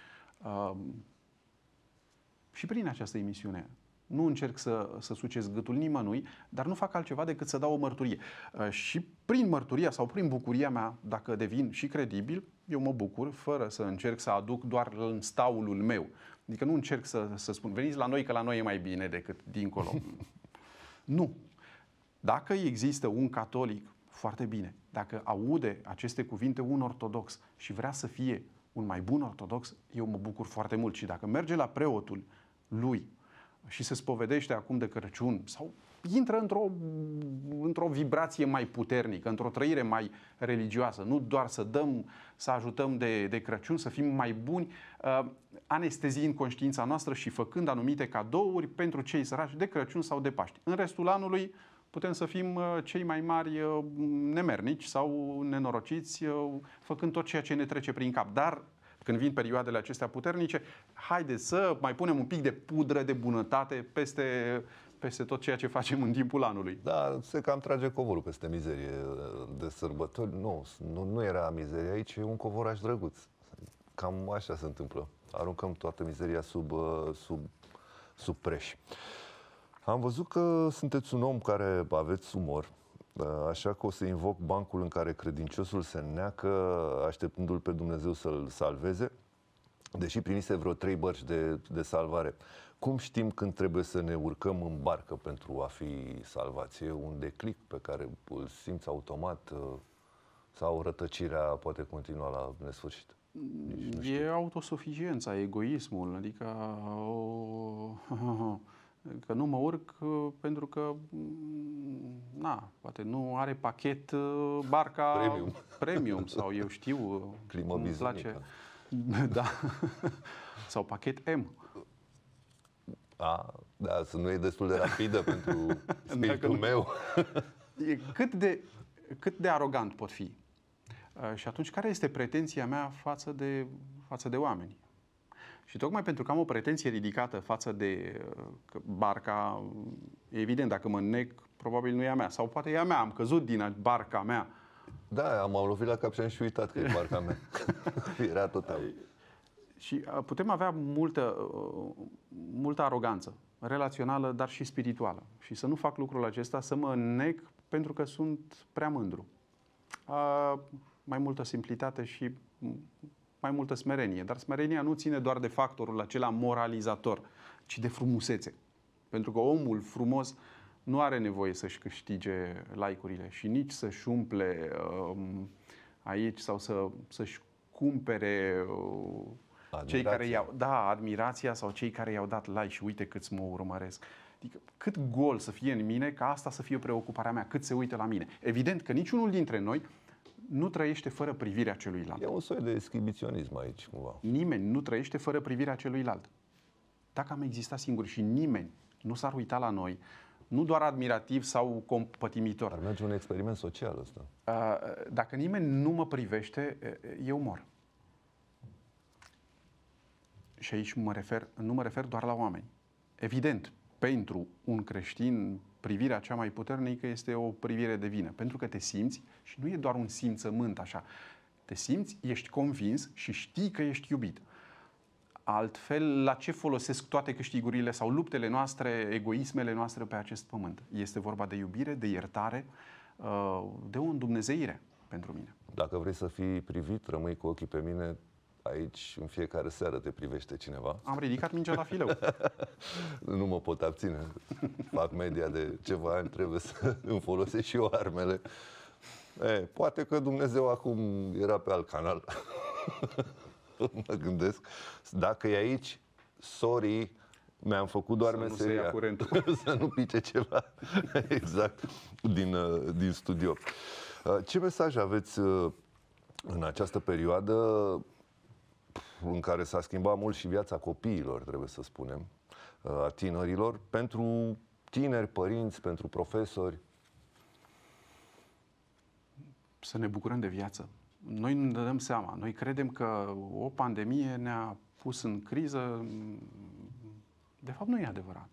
Și prin această emisiune nu încerc să sucesc gâtul nimănui, dar nu fac altceva decât să dau o mărturie. Și prin mărturia sau prin bucuria mea, dacă devin și credibil, eu mă bucur, fără să încerc să aduc doar în staulul meu. Adică nu încerc să spun, veniți la noi că la noi e mai bine decât dincolo. Nu. Dacă există un catolic, foarte bine. Dacă aude aceste cuvinte un ortodox și vrea să fie un mai bun ortodox, eu mă bucur foarte mult. Și dacă merge la preotul lui și se spovedește acum de Crăciun sau intră într-o vibrație mai puternică, într-o trăire mai religioasă, nu doar să dăm, să ajutăm de Crăciun, să fim mai buni, anesteziind conștiința noastră și făcând anumite cadouri pentru cei săraci de Crăciun sau de Paști. În restul anului putem să fim cei mai mari nemernici sau nenorociți, făcând tot ceea ce ne trece prin cap. Dar când vin perioadele acestea puternice, haideți să mai punem un pic de pudră de bunătate peste tot ceea ce facem în timpul anului.
Da, se cam trage covorul peste mizerie de sărbători. Nu era mizerie aici, e un covoraș drăguț. Cam așa se întâmplă. Aruncăm toată mizeria sub preș. Am văzut că sunteți un om care aveți umor, așa că o să invoc bancul în care credinciosul se neacă, așteptându-l pe Dumnezeu să-l salveze, deși primise vreo 3 bărci de salvare. Cum știm când trebuie să ne urcăm în barcă pentru a fi salvați? E un declic pe care îl simți automat sau rătăcirea poate continua la nesfârșit?
E autosuficiența, egoismul, adică că nu mă urc pentru că poate nu are pachet barca premium sau eu știu,
climă
îmi place. Da. Sau pachet M.
Da, să nu e destul de rapidă pentru spiritul meu.
Cât de arogant pot fi? Și atunci, care este pretenția mea față de oameni? Și tocmai pentru că am o pretenție ridicată față de barca, evident, dacă mă nec, probabil nu e a mea. Sau poate e a mea, am căzut din barca mea.
Da, m-am lovit la cap și am și uitat că e barca mea. Era total.
Și putem avea multă aroganță relațională, dar și spirituală. Și să nu fac lucrul acesta, să mă nec pentru că sunt prea mândru. Mai multă simplitate și mai multă smerenie. Dar smerenia nu ține doar de factorul acela moralizator, ci de frumusețe. Pentru că omul frumos nu are nevoie să-și câștige like-urile și nici să-și umple aici sau să-și cumpere cei care i-au admirația sau cei care i-au dat like și uite câți mă urmăresc. Adică cât gol să fie în mine ca asta să fie preocuparea mea, cât se uită la mine. Evident că niciunul dintre noi nu trăiește fără privirea celuilalt.
E un soi de exhibiționism aici, cumva.
Nimeni nu trăiește fără privirea celuilalt. Dacă am existat singuri și nimeni nu s-ar uita la noi, nu doar admirativ sau compătimitor.
Ar merge un experiment social ăsta.
Dacă nimeni nu mă privește, eu mor. Și aici nu mă refer doar la oameni. Evident, pentru un creștin, privirea cea mai puternică este o privire de vină. Pentru că te simți, și nu e doar un simțământ așa, te simți, ești convins și știi că ești iubit. Altfel, la ce folosesc toate câștigurile sau luptele noastre, egoismele noastre pe acest pământ? Este vorba de iubire, de iertare, de o îndumnezeire pentru mine.
Dacă vrei să fii privit, rămâi cu ochii pe mine. Aici, în fiecare seară te privește cineva.
Am ridicat mingea la fileu.
Nu mă pot abține. Fac media de ceva ani, trebuie să îmi folosesc și eu armele. Poate că Dumnezeu acum era pe alt canal. Mă gândesc. Dacă e aici, sorry, mi-am făcut doar meseria.
Să nu se ia curentul.
Să nu pice ceva. Exact. Din studio. Ce mesaj aveți în această perioadă în care s-a schimbat mult și viața copiilor, trebuie să spunem, a tinerilor, pentru tineri, părinți, pentru profesori?
să ne bucurăm de viață. Noi nu ne dăm seama. Noi credem că o pandemie ne-a pus în criză. De fapt, nu e adevărat.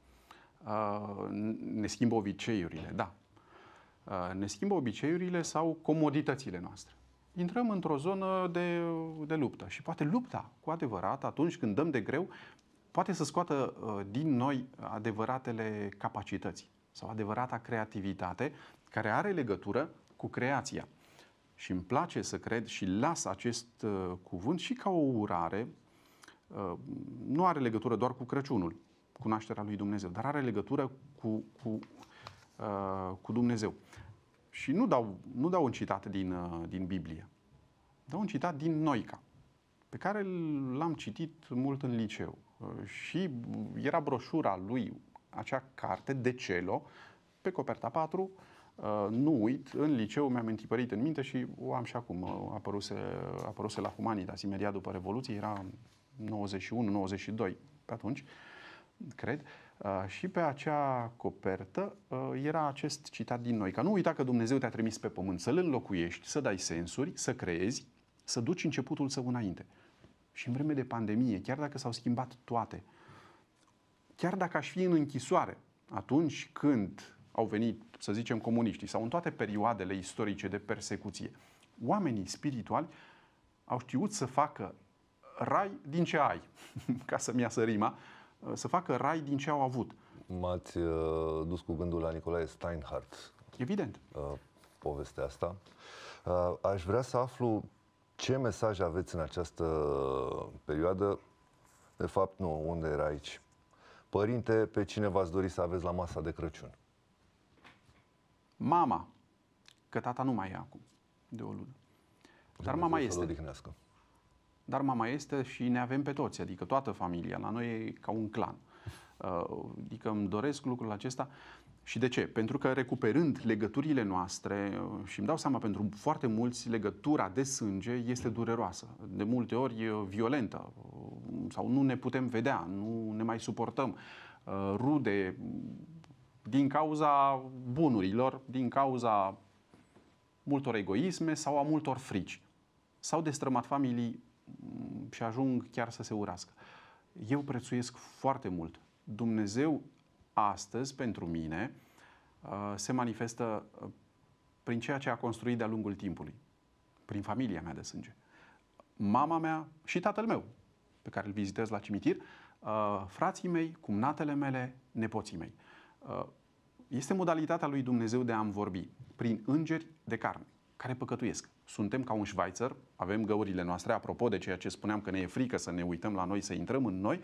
Ne schimbă obiceiurile, da. Ne schimbă obiceiurile sau comoditățile noastre. Intrăm într-o zonă de luptă și poate lupta, cu adevărat, atunci când dăm de greu, poate să scoată din noi adevăratele capacități sau adevărata creativitate care are legătură cu creația. Și îmi place să cred și las acest cuvânt și ca o urare. Nu are legătură doar cu Crăciunul, cu nașterea lui Dumnezeu, dar are legătură cu Dumnezeu. Și nu dau un citat din Biblie, dau un citat din Noica, pe care l-am citit mult în liceu. Și era broșura lui, acea carte, De Celo, pe coperta 4, nu uit, în liceu mi-am întipărit în minte și o am și acum, apăruse la Humanitas, imediat după Revoluție, era 91-92, pe atunci, cred, și pe acea copertă era acest citat din Noica. Nu uita că Dumnezeu te-a trimis pe pământ să-L înlocuiești, să dai sensuri, să creezi, să duci începutul său înainte. Și în vreme de pandemie, chiar dacă s-au schimbat toate, chiar dacă aș fi în închisoare, atunci când au venit, să zicem, comuniștii sau în toate perioadele istorice de persecuție, oamenii spirituali au știut să facă rai din ce ai, ca să-mi iasă rima, să facă rai din ce au avut.
M-ați dus cu gândul la Nicolae Steinhardt.
Evident.
Povestea asta. Aș vrea să aflu ce mesaj aveți în această perioadă. De fapt, nu, unde era aici? Părinte, pe cine v-ați dori să aveți la masa de Crăciun?
Mama, că tata nu mai e acum, de o lună. Dar mama este. Dar mama este și ne avem pe toți, adică toată familia. La noi e ca un clan. Adică îmi doresc lucrul acesta. Și de ce? Pentru că recuperând legăturile noastre, și îmi dau seama, pentru foarte mulți legătura de sânge este dureroasă, de multe ori violentă, sau nu ne putem vedea, nu ne mai suportăm, rude, din cauza bunurilor, din cauza multor egoisme sau a multor frici. S-au destrămat familii și ajung chiar să se urască. Eu prețuiesc foarte mult. Dumnezeu astăzi, pentru mine, se manifestă prin ceea ce a construit de-a lungul timpului, prin familia mea de sânge. Mama mea și tatăl meu, pe care îl vizitez la cimitir, frații mei, cumnatele mele, nepoții mei. Este modalitatea lui Dumnezeu de a-mi vorbi, prin îngeri de carne, care păcătuiesc. Suntem ca un Schweizer, avem găurile noastre, apropo de ceea ce spuneam că ne e frică să ne uităm la noi, să intrăm în noi,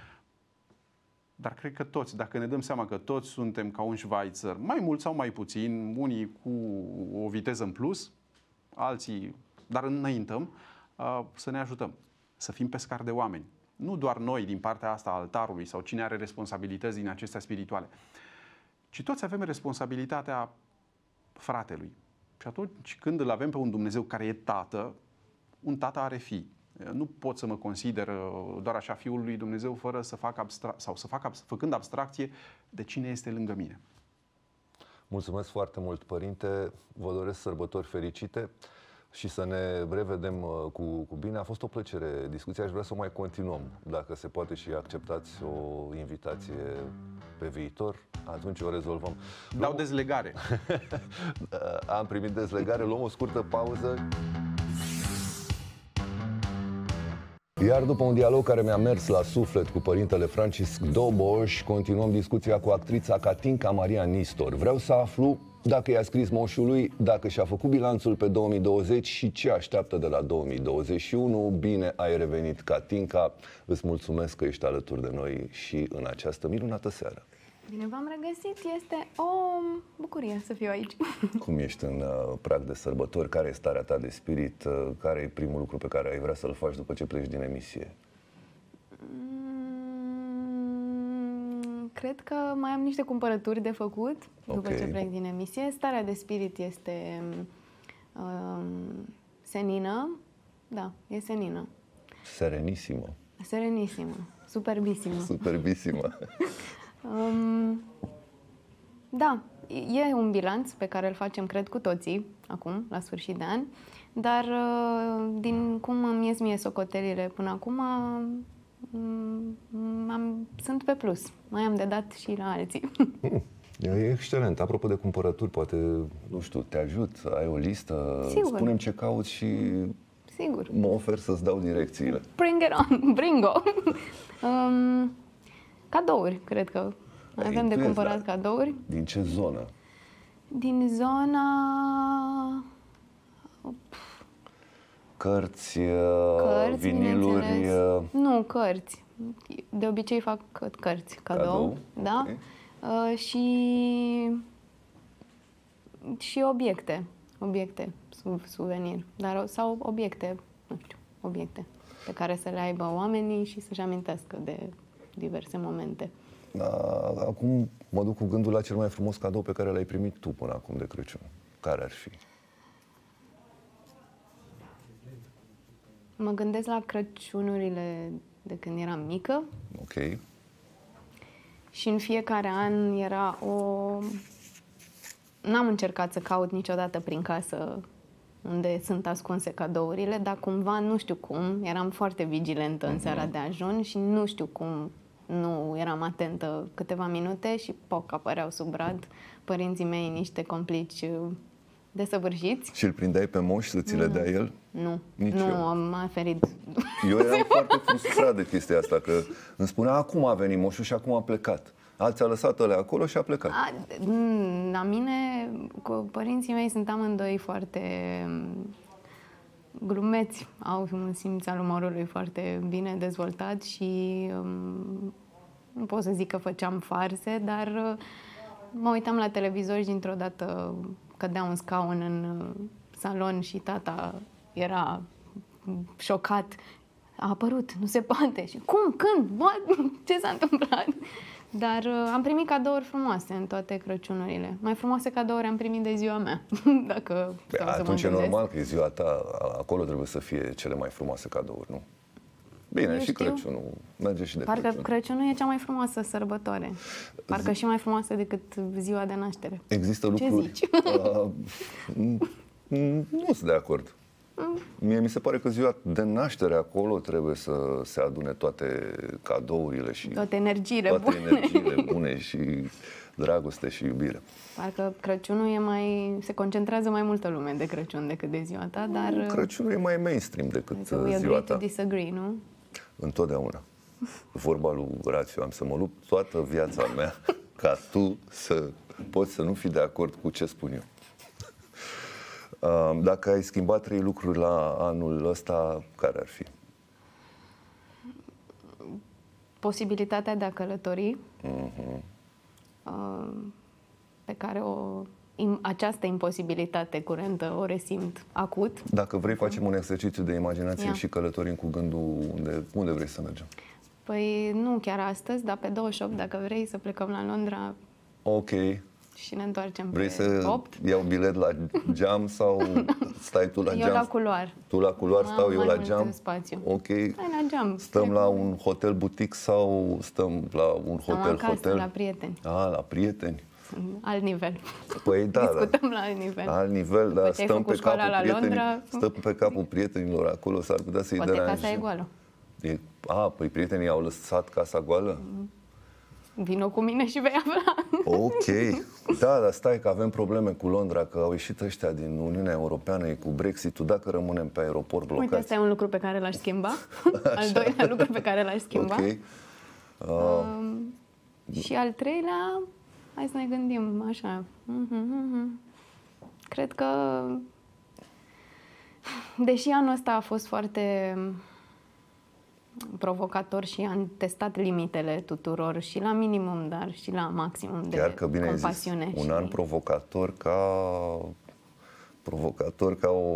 dar cred că toți, dacă ne dăm seama că toți suntem ca un Schweizer, mai mult sau mai puțin, unii cu o viteză în plus, alții, dar înaintăm, să ne ajutăm, să fim pescari de oameni. Nu doar noi din partea asta a altarului sau cine are responsabilități din acestea spirituale, ci toți avem responsabilitatea fratelui. Și atunci când îl avem pe un Dumnezeu care e tată, un tată are fii. Nu pot să mă consider doar așa fiul lui Dumnezeu fără să fac făcând abstracție de cine este lângă mine.
Mulțumesc foarte mult, Părinte. Vă doresc sărbători fericite și să ne revedem cu bine. A fost o plăcere discuția. Aș vrea să o mai continuăm, dacă se poate, și acceptați o invitație pe viitor. Atunci o rezolvăm.
Dau dezlegare.
Am primit dezlegare. Luăm o scurtă pauză. Iar după un dialog care mi-a mers la suflet cu părintele Francisc Doboș, continuăm discuția cu actrița Catinca Maria Nistor. Vreau să aflu dacă i-a scris moșului, dacă și-a făcut bilanțul pe 2020 și ce așteaptă de la 2021. Bine ai revenit, Catinca. Îți mulțumesc că ești alături de noi și în această minunată seară.
Bine v-am regăsit, este o bucurie să fiu aici.
Cum ești în prag de sărbători? Care e starea ta de spirit? Care e primul lucru pe care ai vrea să-l faci după ce pleci din emisie?
Cred că mai am niște cumpărături de făcut după ce plec din emisie. Starea de spirit este senină. Da, e senină.
Serenissimă.
Serenissimă. Superbisimă.
Superbisimă.
Da, e un bilanț pe care îl facem, cred, cu toții, acum, la sfârșit de an, dar din cum îmi ies mie socotelile până acum, sunt pe plus. Mai am de dat și la alții.
E excelent. Apropo de cumpărături, poate, nu știu, te ajut, ai o listă,
Sigur.
spune-mi ce cauți și
Sigur.
mă ofer să-ți dau direcțiile.
Bring it on, bringo! Cadouri, cred că. Mai avem de cumpărat cadouri.
Din ce zonă?
Din zona...
Cărți, viniluri...
bineînțeles. Nu, cărți. De obicei fac cărți, cadou. Da?
Okay.
Și obiecte, suvenir. Sau obiecte, nu știu, obiecte pe care să le aibă oamenii și să-și amintească de diverse momente.
Acum mă duc cu gândul la cel mai frumos cadou pe care l-ai primit tu până acum de Crăciun. Care ar fi?
Mă gândesc la Crăciunurile de când eram mică.
Ok.
Și în fiecare an era N-am încercat să caut niciodată prin casă unde sunt ascunse cadourile, dar cumva, nu știu cum, eram foarte vigilentă în seara de ajun și nu știu cum nu eram atentă câteva minute și poc apăreau sub brad părinții mei niște complici desăvârșiți.
Și îl prindeai pe moș să ți le dea el?
Nu,
Nici
nu,
eu.
am ferit.
Eu eram foarte frustrat de chestia asta, că îmi spunea, acum a venit moșul și acum a plecat. Alții a lăsat alea acolo și a plecat.
La mine, cu părinții mei sunt amândoi foarte glumeți, au un simț al umorului foarte bine dezvoltat și nu pot să zic că făceam farse, dar mă uitam la televizor și dintr-o dată cădea un scaun în salon și tata era șocat. A apărut, nu se poate. Și cum? Când? Ce s-a întâmplat? Dar am primit cadouri frumoase în toate Crăciunurile. Mai frumoase cadouri am primit de ziua mea, dacă stau să mă
Atunci e
gândesc.
normal că e ziua ta, acolo trebuie să fie cele mai frumoase cadouri, nu? Bine,
Eu
și
știu.
Crăciunul. Merge și de
Parcă
Crăciun.
Crăciunul e cea mai frumoasă sărbătoare. Parcă și mai frumoasă decât ziua de naștere.
Există
Ce
lucruri...
zici?
Nu sunt de acord. Mie mi se pare că ziua de naștere acolo trebuie să se adune toate cadourile și
Toate energiile
toate
bune.
energiile bune și dragoste și iubire.
Parcă Crăciunul se concentrează mai multă lume de Crăciun decât de ziua ta, dar
Crăciunul e mai mainstream decât
we
ziua
agree to
ta.
disagree, nu?
Întotdeauna. Vorba lui Rațiu, am să mă lupt toată viața mea ca tu să poți să nu fii de acord cu ce spun eu. Dacă ai schimbat 3 lucruri la anul ăsta, care ar fi?
Posibilitatea de a călători, pe care această imposibilitate curentă o resimt acut.
Dacă vrei, facem un exercițiu de imaginație
Ia.
și călătorim cu gândul unde vrei să mergem.
Păi nu chiar astăzi, dar pe 28, dacă vrei să plecăm la Londra
Ok.
și ne întoarcem
Vrei
pe
să
8.
iau bilet la geam sau stai tu la
Eu
geam?
la culoar.
Tu la culoar,
Am
stau eu
mai
la
mult
geam?
spațiu.
Ok.
Hai la geam.
Stăm la un hotel butic sau stăm la un
Stăm acasă,
hotel?
la prieteni.
La prieteni.
Alt nivel.
Păi da,
Discutăm la alt nivel.
la alt nivel, dar
După ce ai
stăm
făcut
pe
școala
capul
la
prietenii,
Londra-
stăm pe capul prietenilor acolo, s-ar putea să-i
Poate
deranjăm.
casa e goală.
Păi prietenii au lăsat casa goală?
Vino cu mine și vei afla.
Ok. Da, dar stai că avem probleme cu Londra, că au ieșit ăștia din Uniunea Europeană, e cu Brexit-ul, dacă rămânem pe aeroport blocați.
Uite, ăsta e un lucru pe care l-aș schimba. Al doilea lucru pe care l-aș schimba.
Ok.
Și al treilea, hai să ne gândim așa. Cred că, deși anul ăsta a fost foarte provocator și am testat limitele tuturor și la minimum, dar și la maximum de
Chiar că bine ai zis,
compasiune.
un an provocator ca o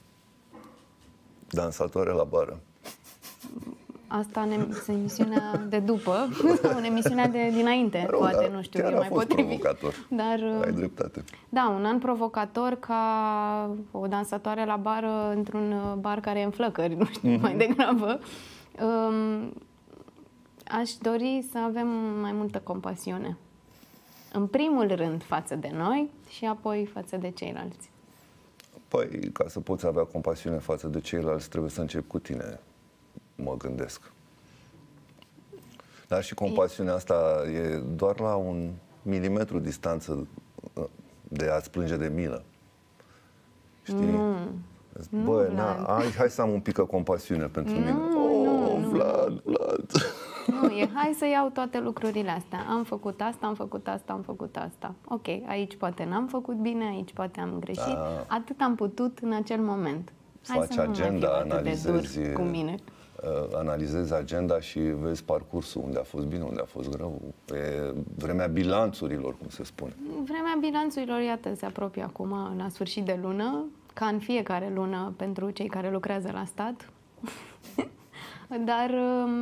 dansatoare la bară.
Asta în emisiunea de după, în emisiunea de dinainte,
Rău,
poate,
dar
nu știu,
chiar
e
a
mai
fost
potrivit.
provocator.
Dar,
Ai dreptate.
da, un an provocator ca o dansatoare la bară într-un bar care e în flăcări, nu știu, mai degrabă. Aș dori să avem mai multă compasiune. În primul rând față de noi și apoi față de ceilalți.
Păi, ca să poți avea compasiune față de ceilalți, trebuie să începi cu tine, mă gândesc. Dar și compasiunea asta e doar la 1 milimetru distanță de a-ți plânge de milă. Știi? Bă, hai să am un pic compasiune pentru mine. Vlad.
Nu, e hai să iau toate lucrurile astea. Am făcut asta, am făcut asta, am făcut asta. Ok, aici poate n-am făcut bine, aici poate am greșit. Atât am putut în acel moment. Hai
faci
să nu
agenda,
mai fiu atât de dur cu mine.
Analizezi agenda și vezi parcursul, unde a fost bine, unde a fost greu. E vremea bilanțurilor, cum se spune.
Vremea bilanțurilor, iată, se apropie acum, la sfârșit de lună, ca în fiecare lună pentru cei care lucrează la stat. Dar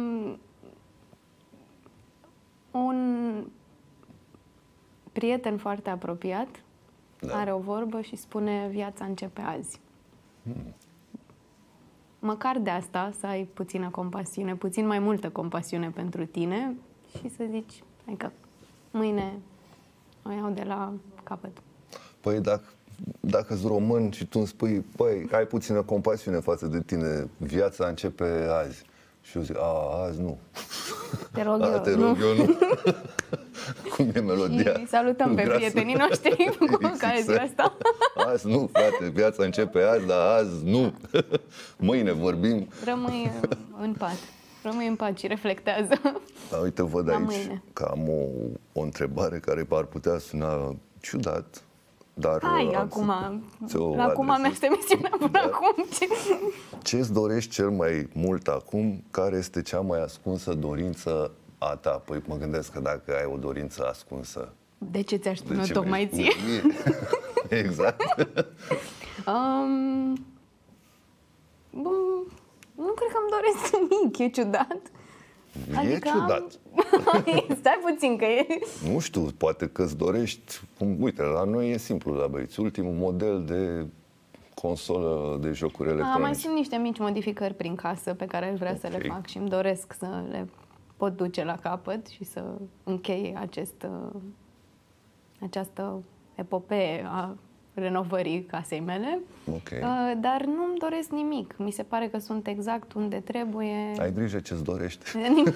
un prieten foarte apropiat are o vorbă și spune: viața începe azi. Măcar de asta să ai puțină compasiune, puțin mai multă compasiune pentru tine și să zici: hai că mâine o iau de la capăt.
Păi dacă-s român și tu îmi spui: păi, ai puțină compasiune față de tine, viața începe azi. Și eu zic: azi nu.
Te rog eu,
te rog eu, nu. Cum e melodia?
Și salutăm pe prietenii noștri cu care zi asta.
Azi nu, frate, viața începe azi, dar azi nu. Mâine vorbim.
Rămâi în pat. Rămâi în pat și reflectează.
Da, uite, văd aici că am o întrebare care ar putea suna ciudat. Dar
hai, acum, la cum am mers emisiunea până acum.
Ce-ți dorești cel mai mult acum? Care este cea mai ascunsă dorință a ta? Păi mă gândesc că dacă ai o dorință ascunsă...
De ce ți-aș spune tocmai ție?
Exact.
Nu cred că îmi doresc nimic, e ciudat.
E ciudat.
Stai puțin că e...
Nu știu, poate că îți dorești... Uite, la noi e simplu la băieți. Ultimul model de consolă de jocuri electronice.
Mai sunt niște mici modificări prin casă pe care aș vrea să le fac și îmi doresc să le pot duce la capăt și să închei această epopee a renovării casei mele. Dar nu-mi doresc nimic. Mi se pare că sunt exact unde trebuie.
Ai grijă ce-ți dorești.
Nimic.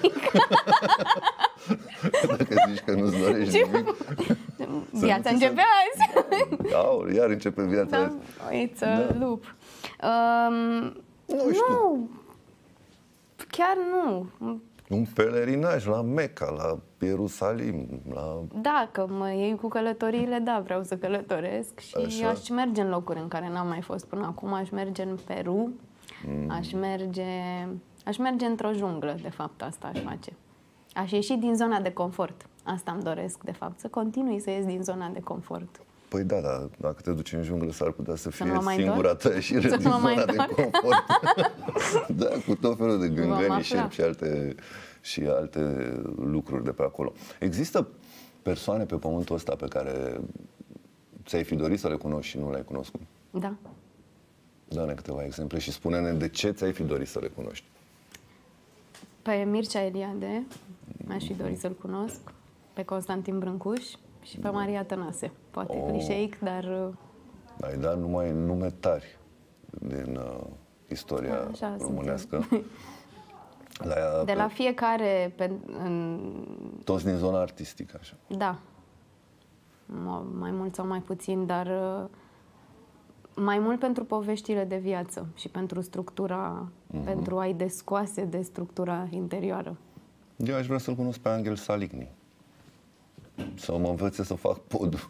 Dacă zici că nu-ți dorești nimic...
Viața începe azi.
Iar începe viața azi.
It's a loop.
Nu știu.
Chiar nu.
Un pelerinaj la Mecca, la Ierusalim, la...
Da, că mă iei cu călătoriile, da, vreau să călătoresc și aș merge în locuri în care n-am mai fost până acum. Aș merge în Peru, aș merge într-o junglă, de fapt, asta aș face. Aș ieși din zona de confort. Asta îmi doresc, de fapt, să continui să ies din zona de confort.
Păi da, dar dacă te duci în junglă s-ar putea să fie singura ta ieșire din zona de confort. Da, cu tot felul de gângăni și alte lucruri de pe acolo. Există persoane pe pământul ăsta pe care ți-ai fi dorit să le cunoști și nu le-ai cunoscut?
Da.
Dă-ne câteva exemple și spune-ne de ce ți-ai fi dorit să le cunoști.
Pe Mircea Eliade mi-aș fi dorit să-l cunosc, pe Constantin Brâncuș și pe Maria Tănase. Poate clișeic, dar...
Ai dat numai nume tari din istoria românească.
De la fiecare...
Toți din zona artistică, așa.
Da. Mai mult sau mai puțin, dar mai mult pentru poveștile de viață și pentru structura, pentru a-i descoase de structura interioară.
Eu aș vrea să-l cunosc pe Angel Saligny. Să mă învețe să fac podul.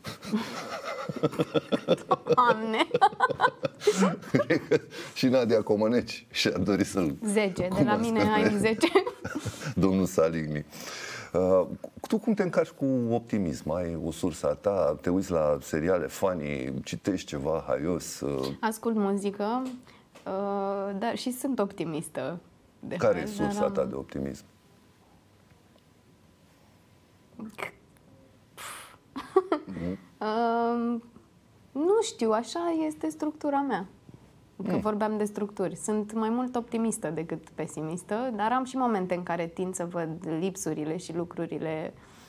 Doamne!
Și Nadia Comăneci și-a dorit să-l
10, de la mine ai 10.
Domnul Saligny. Tu cum te încarci cu optimism? Ai o sursă a ta? Te uiți la seriale funny? Citești ceva haios?
Ascult muzică, dar și sunt optimistă.
Care e sursa ta de optimism?
Nu știu, așa este structura mea. Că vorbeam de structuri. Sunt mai mult optimistă decât pesimistă, dar am și momente în care tind să văd lipsurile și lucrurile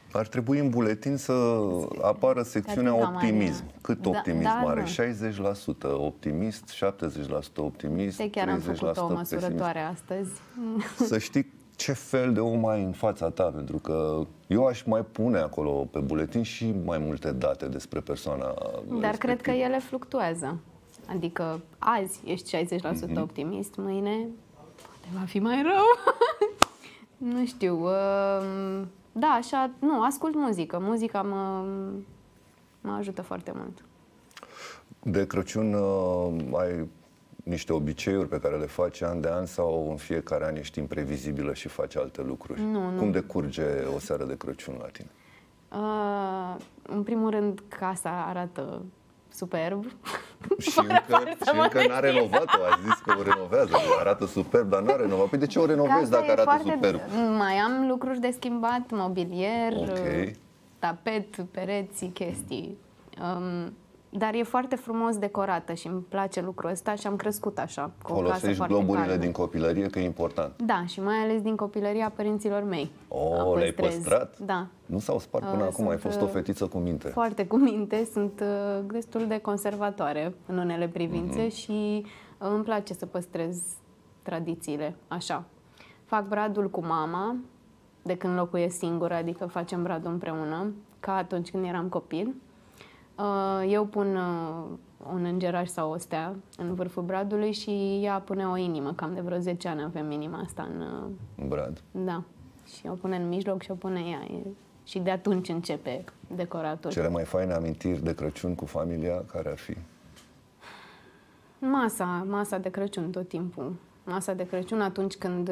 Ar trebui în buletin să apară secțiunea optimism. Cât optimism are? 60% optimist, 70% optimist, 30%
chiar am făcut o
pesimist.
măsurătoare astăzi.
Să știi ce fel de om ai în fața ta, pentru că eu aș mai pune acolo pe buletin și mai multe date despre persoana
Dar cred că ele fluctuează. Adică azi ești 60% optimist, mâine poate va fi mai rău. Nu știu. Da, așa, nu, ascult muzică. Muzica mă ajută foarte mult.
De Crăciun ai niște obiceiuri pe care le faci an de an sau în fiecare an ești imprevizibilă și faci alte lucruri?
Nu.
Cum decurge o seară de Crăciun la tine?
În primul rând, casa arată superb.
Și încă n-a renovat-o, a zis că o renovează, arată superb, dar n-a renovat. Păi de ce o renovezi dacă arată superb?
Mai am lucruri de schimbat, mobilier, tapet, pereți, chestii. Dar e foarte frumos decorată și îmi place lucrul ăsta și am crescut așa, cu o casă foarte
globurile
calmă.
din copilărie, că e important.
Da, și mai ales din copilăria părinților mei.
Le-ai păstrat?
Da.
Nu s-au spart până acum, ai fost o fetiță cu minte.
Foarte cu minte, sunt destul de conservatoare în unele privințe și îmi place să păstrez tradițiile, așa. Fac bradul cu mama, de când locuiesc singură, adică facem bradul împreună, ca atunci când eram copil. Eu pun un îngeraș sau o stea în vârful bradului și ea pune o inimă. Cam de vreo 10 ani avem inima asta
în brad.
Da. Și o pune în mijloc și o pune ea. Și de atunci începe decoratul.
Cele mai faine amintiri de Crăciun cu familia, care ar fi?
Masa de Crăciun tot timpul. Masa de Crăciun atunci când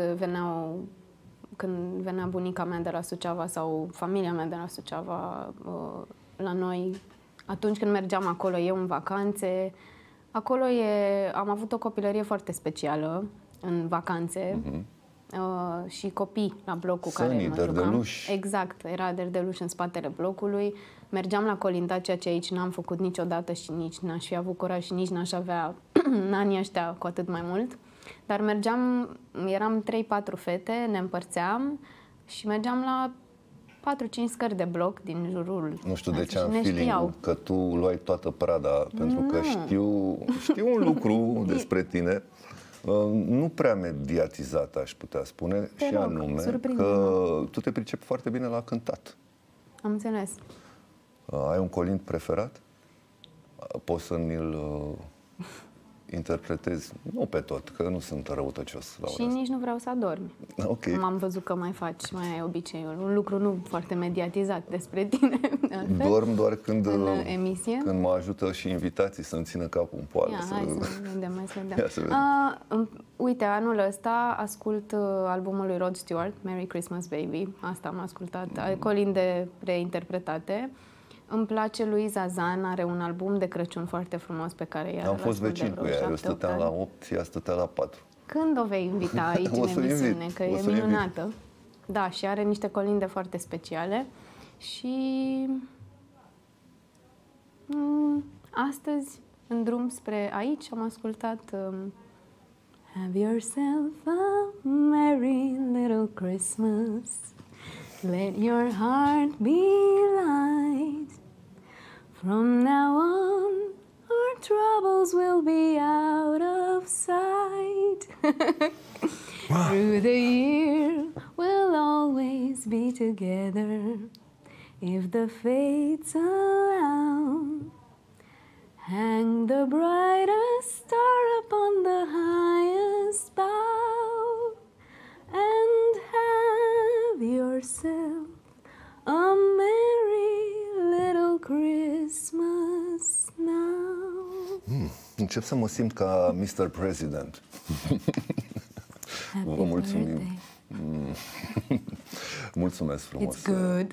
venea bunica mea de la Suceava sau familia mea de la Suceava la noi. Atunci când mergeam acolo, eu în vacanțe, acolo am avut o copilărie foarte specială în vacanțe și copii la blocul care mă jucam. Exact, era derdeluș în spatele blocului. Mergeam la colindat, ceea ce aici n-am făcut niciodată și nici n-aș fi avut curaj și nici n-aș avea în anii ăștia cu atât mai mult. Dar eram 3-4 fete, ne împărțeam și mergeam la 4-5 scări de bloc din jurul.
Nu știu de ce am feeling că tu luai toată prada, pentru că știu un lucru despre tine, nu prea mediatizat, aș putea spune, și anume că tu te pricepi foarte bine la cântat.
Am înțeles.
Ai un colind preferat? Poți să ni-l interpretezi, nu pe tot, că nu sunt răutăcios la
și nici nu vreau să adormi.
Okay.
Cum am văzut că mai ai obiceiul. Un lucru nu foarte mediatizat despre tine.
Dorm doar când
emisie.
Când mă ajută și invitații să-mi țină capul în poală.
Hai să vedem. Uite, anul ăsta ascult albumul lui Rod Stewart, Merry Christmas Baby. Asta am ascultat. Colinde reinterpretate. Îmi place Luiza Zan, are un album de Crăciun foarte frumos pe care i-a.
Am fost vecin cu ea, eu stăteam la 8, ea stătea la 4.
Când o vei invita aici în emisiune? Că e minunată. Da, și are niște colinde foarte speciale. Și astăzi, în drum spre aici, am ascultat Have yourself a merry little Christmas. Let your heart be light. From now on, our troubles will be out of sight. Through the year, we'll always be together. If the fates allow, hang the brightest star upon the highest bough, and have yourself a merry little Christmas now.
Încep să mă simt ca Mr. President. Vă mulțumim. Mulțumesc frumos.
It's good.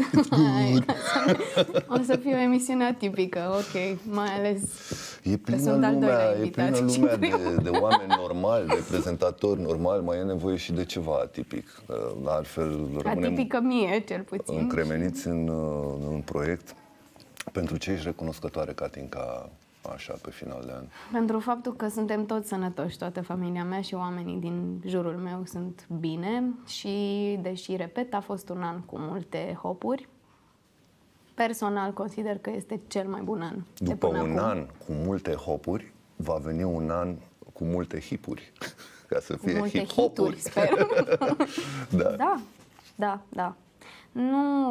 O să fie o emisiune atipică, ok, mai ales
e plină lumea de oameni normali, de prezentatori normali, mai e nevoie și de ceva atipic. Altfel rămânem
atipică mie, cel puțin.
Încremeniți în proiect. Pentru ce ești recunoscătoare, Katinka, așa, pe final de an?
Pentru faptul că suntem toți sănătoși, toată familia mea și oamenii din jurul meu sunt bine și, deși, repet, a fost un an cu multe hopuri, Personal consider că este cel mai bun an.
După un an cu multe hopuri, va veni un an cu multe hipuri. Ca să fie
multe
hip-hopuri.
hituri, sper. Da. Nu...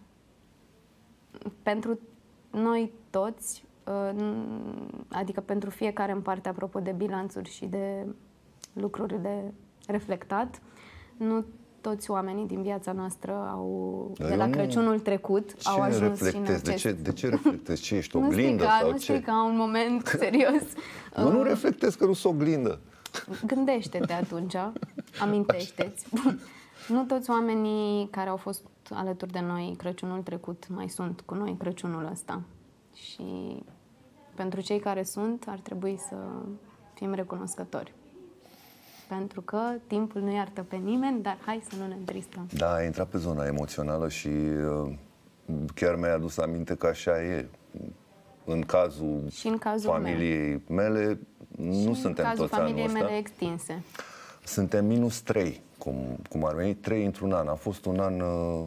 Pentru noi toți, adică pentru fiecare în parte, apropo de bilanțuri și de lucruri de reflectat, nu toți oamenii din viața noastră de la Crăciunul trecut au ajuns și în acest...
De ce reflectezi? Ce ești, oglindă sau ce?
Nu strica un moment serios.
Nu reflectez că nu sunt oglindă.
Gândește-te atunci, amintește-ți. Nu toți oamenii care au fost alături de noi Crăciunul trecut mai sunt cu noi Crăciunul ăsta. Și pentru cei care sunt, ar trebui să fim recunoscători. Pentru că timpul nu iartă pe nimeni, dar hai să nu ne întristăm.
Da, ai intrat pe zona emoțională și chiar mi-ai adus aminte că așa e. În cazul familiei mele, nu suntem toți anul ăsta.
în cazul familiei mele extinse.
Suntem -3, cum ar veni, 3 într-un an. A fost un an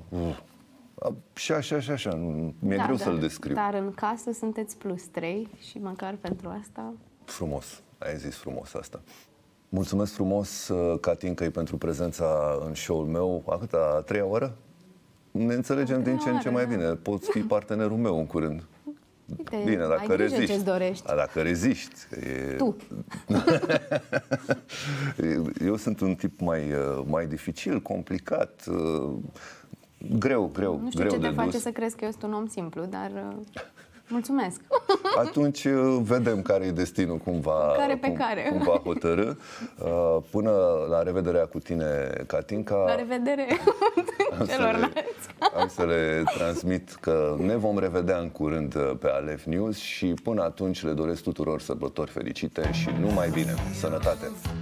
și așa. Mi-e greu să-l descriu.
Dar în casă sunteți +3 și măcar pentru asta...
Frumos, ai zis frumos asta. Mulțumesc frumos, Katinka, pentru prezența în show-ul meu. A treia oară? Ne înțelegem din ce în ce mai bine. Poți fi partenerul meu în curând.
Uite,
bine, dacă reziști.
Ce-ți dorești.
Dacă reziști.
Tu.
Eu sunt un tip mai dificil, complicat, greu
Nu știu ce te face
dus.
să crezi că eu sunt un om simplu, dar mulțumesc.
Atunci vedem care e destinul, cum va hotărâ. Până la revederea cu tine, Katinka.
La revedere celorlalți.
Am să le transmit că ne vom revedea în curând pe Alef News și până atunci le doresc tuturor sărbători fericite și numai bine. Sănătate!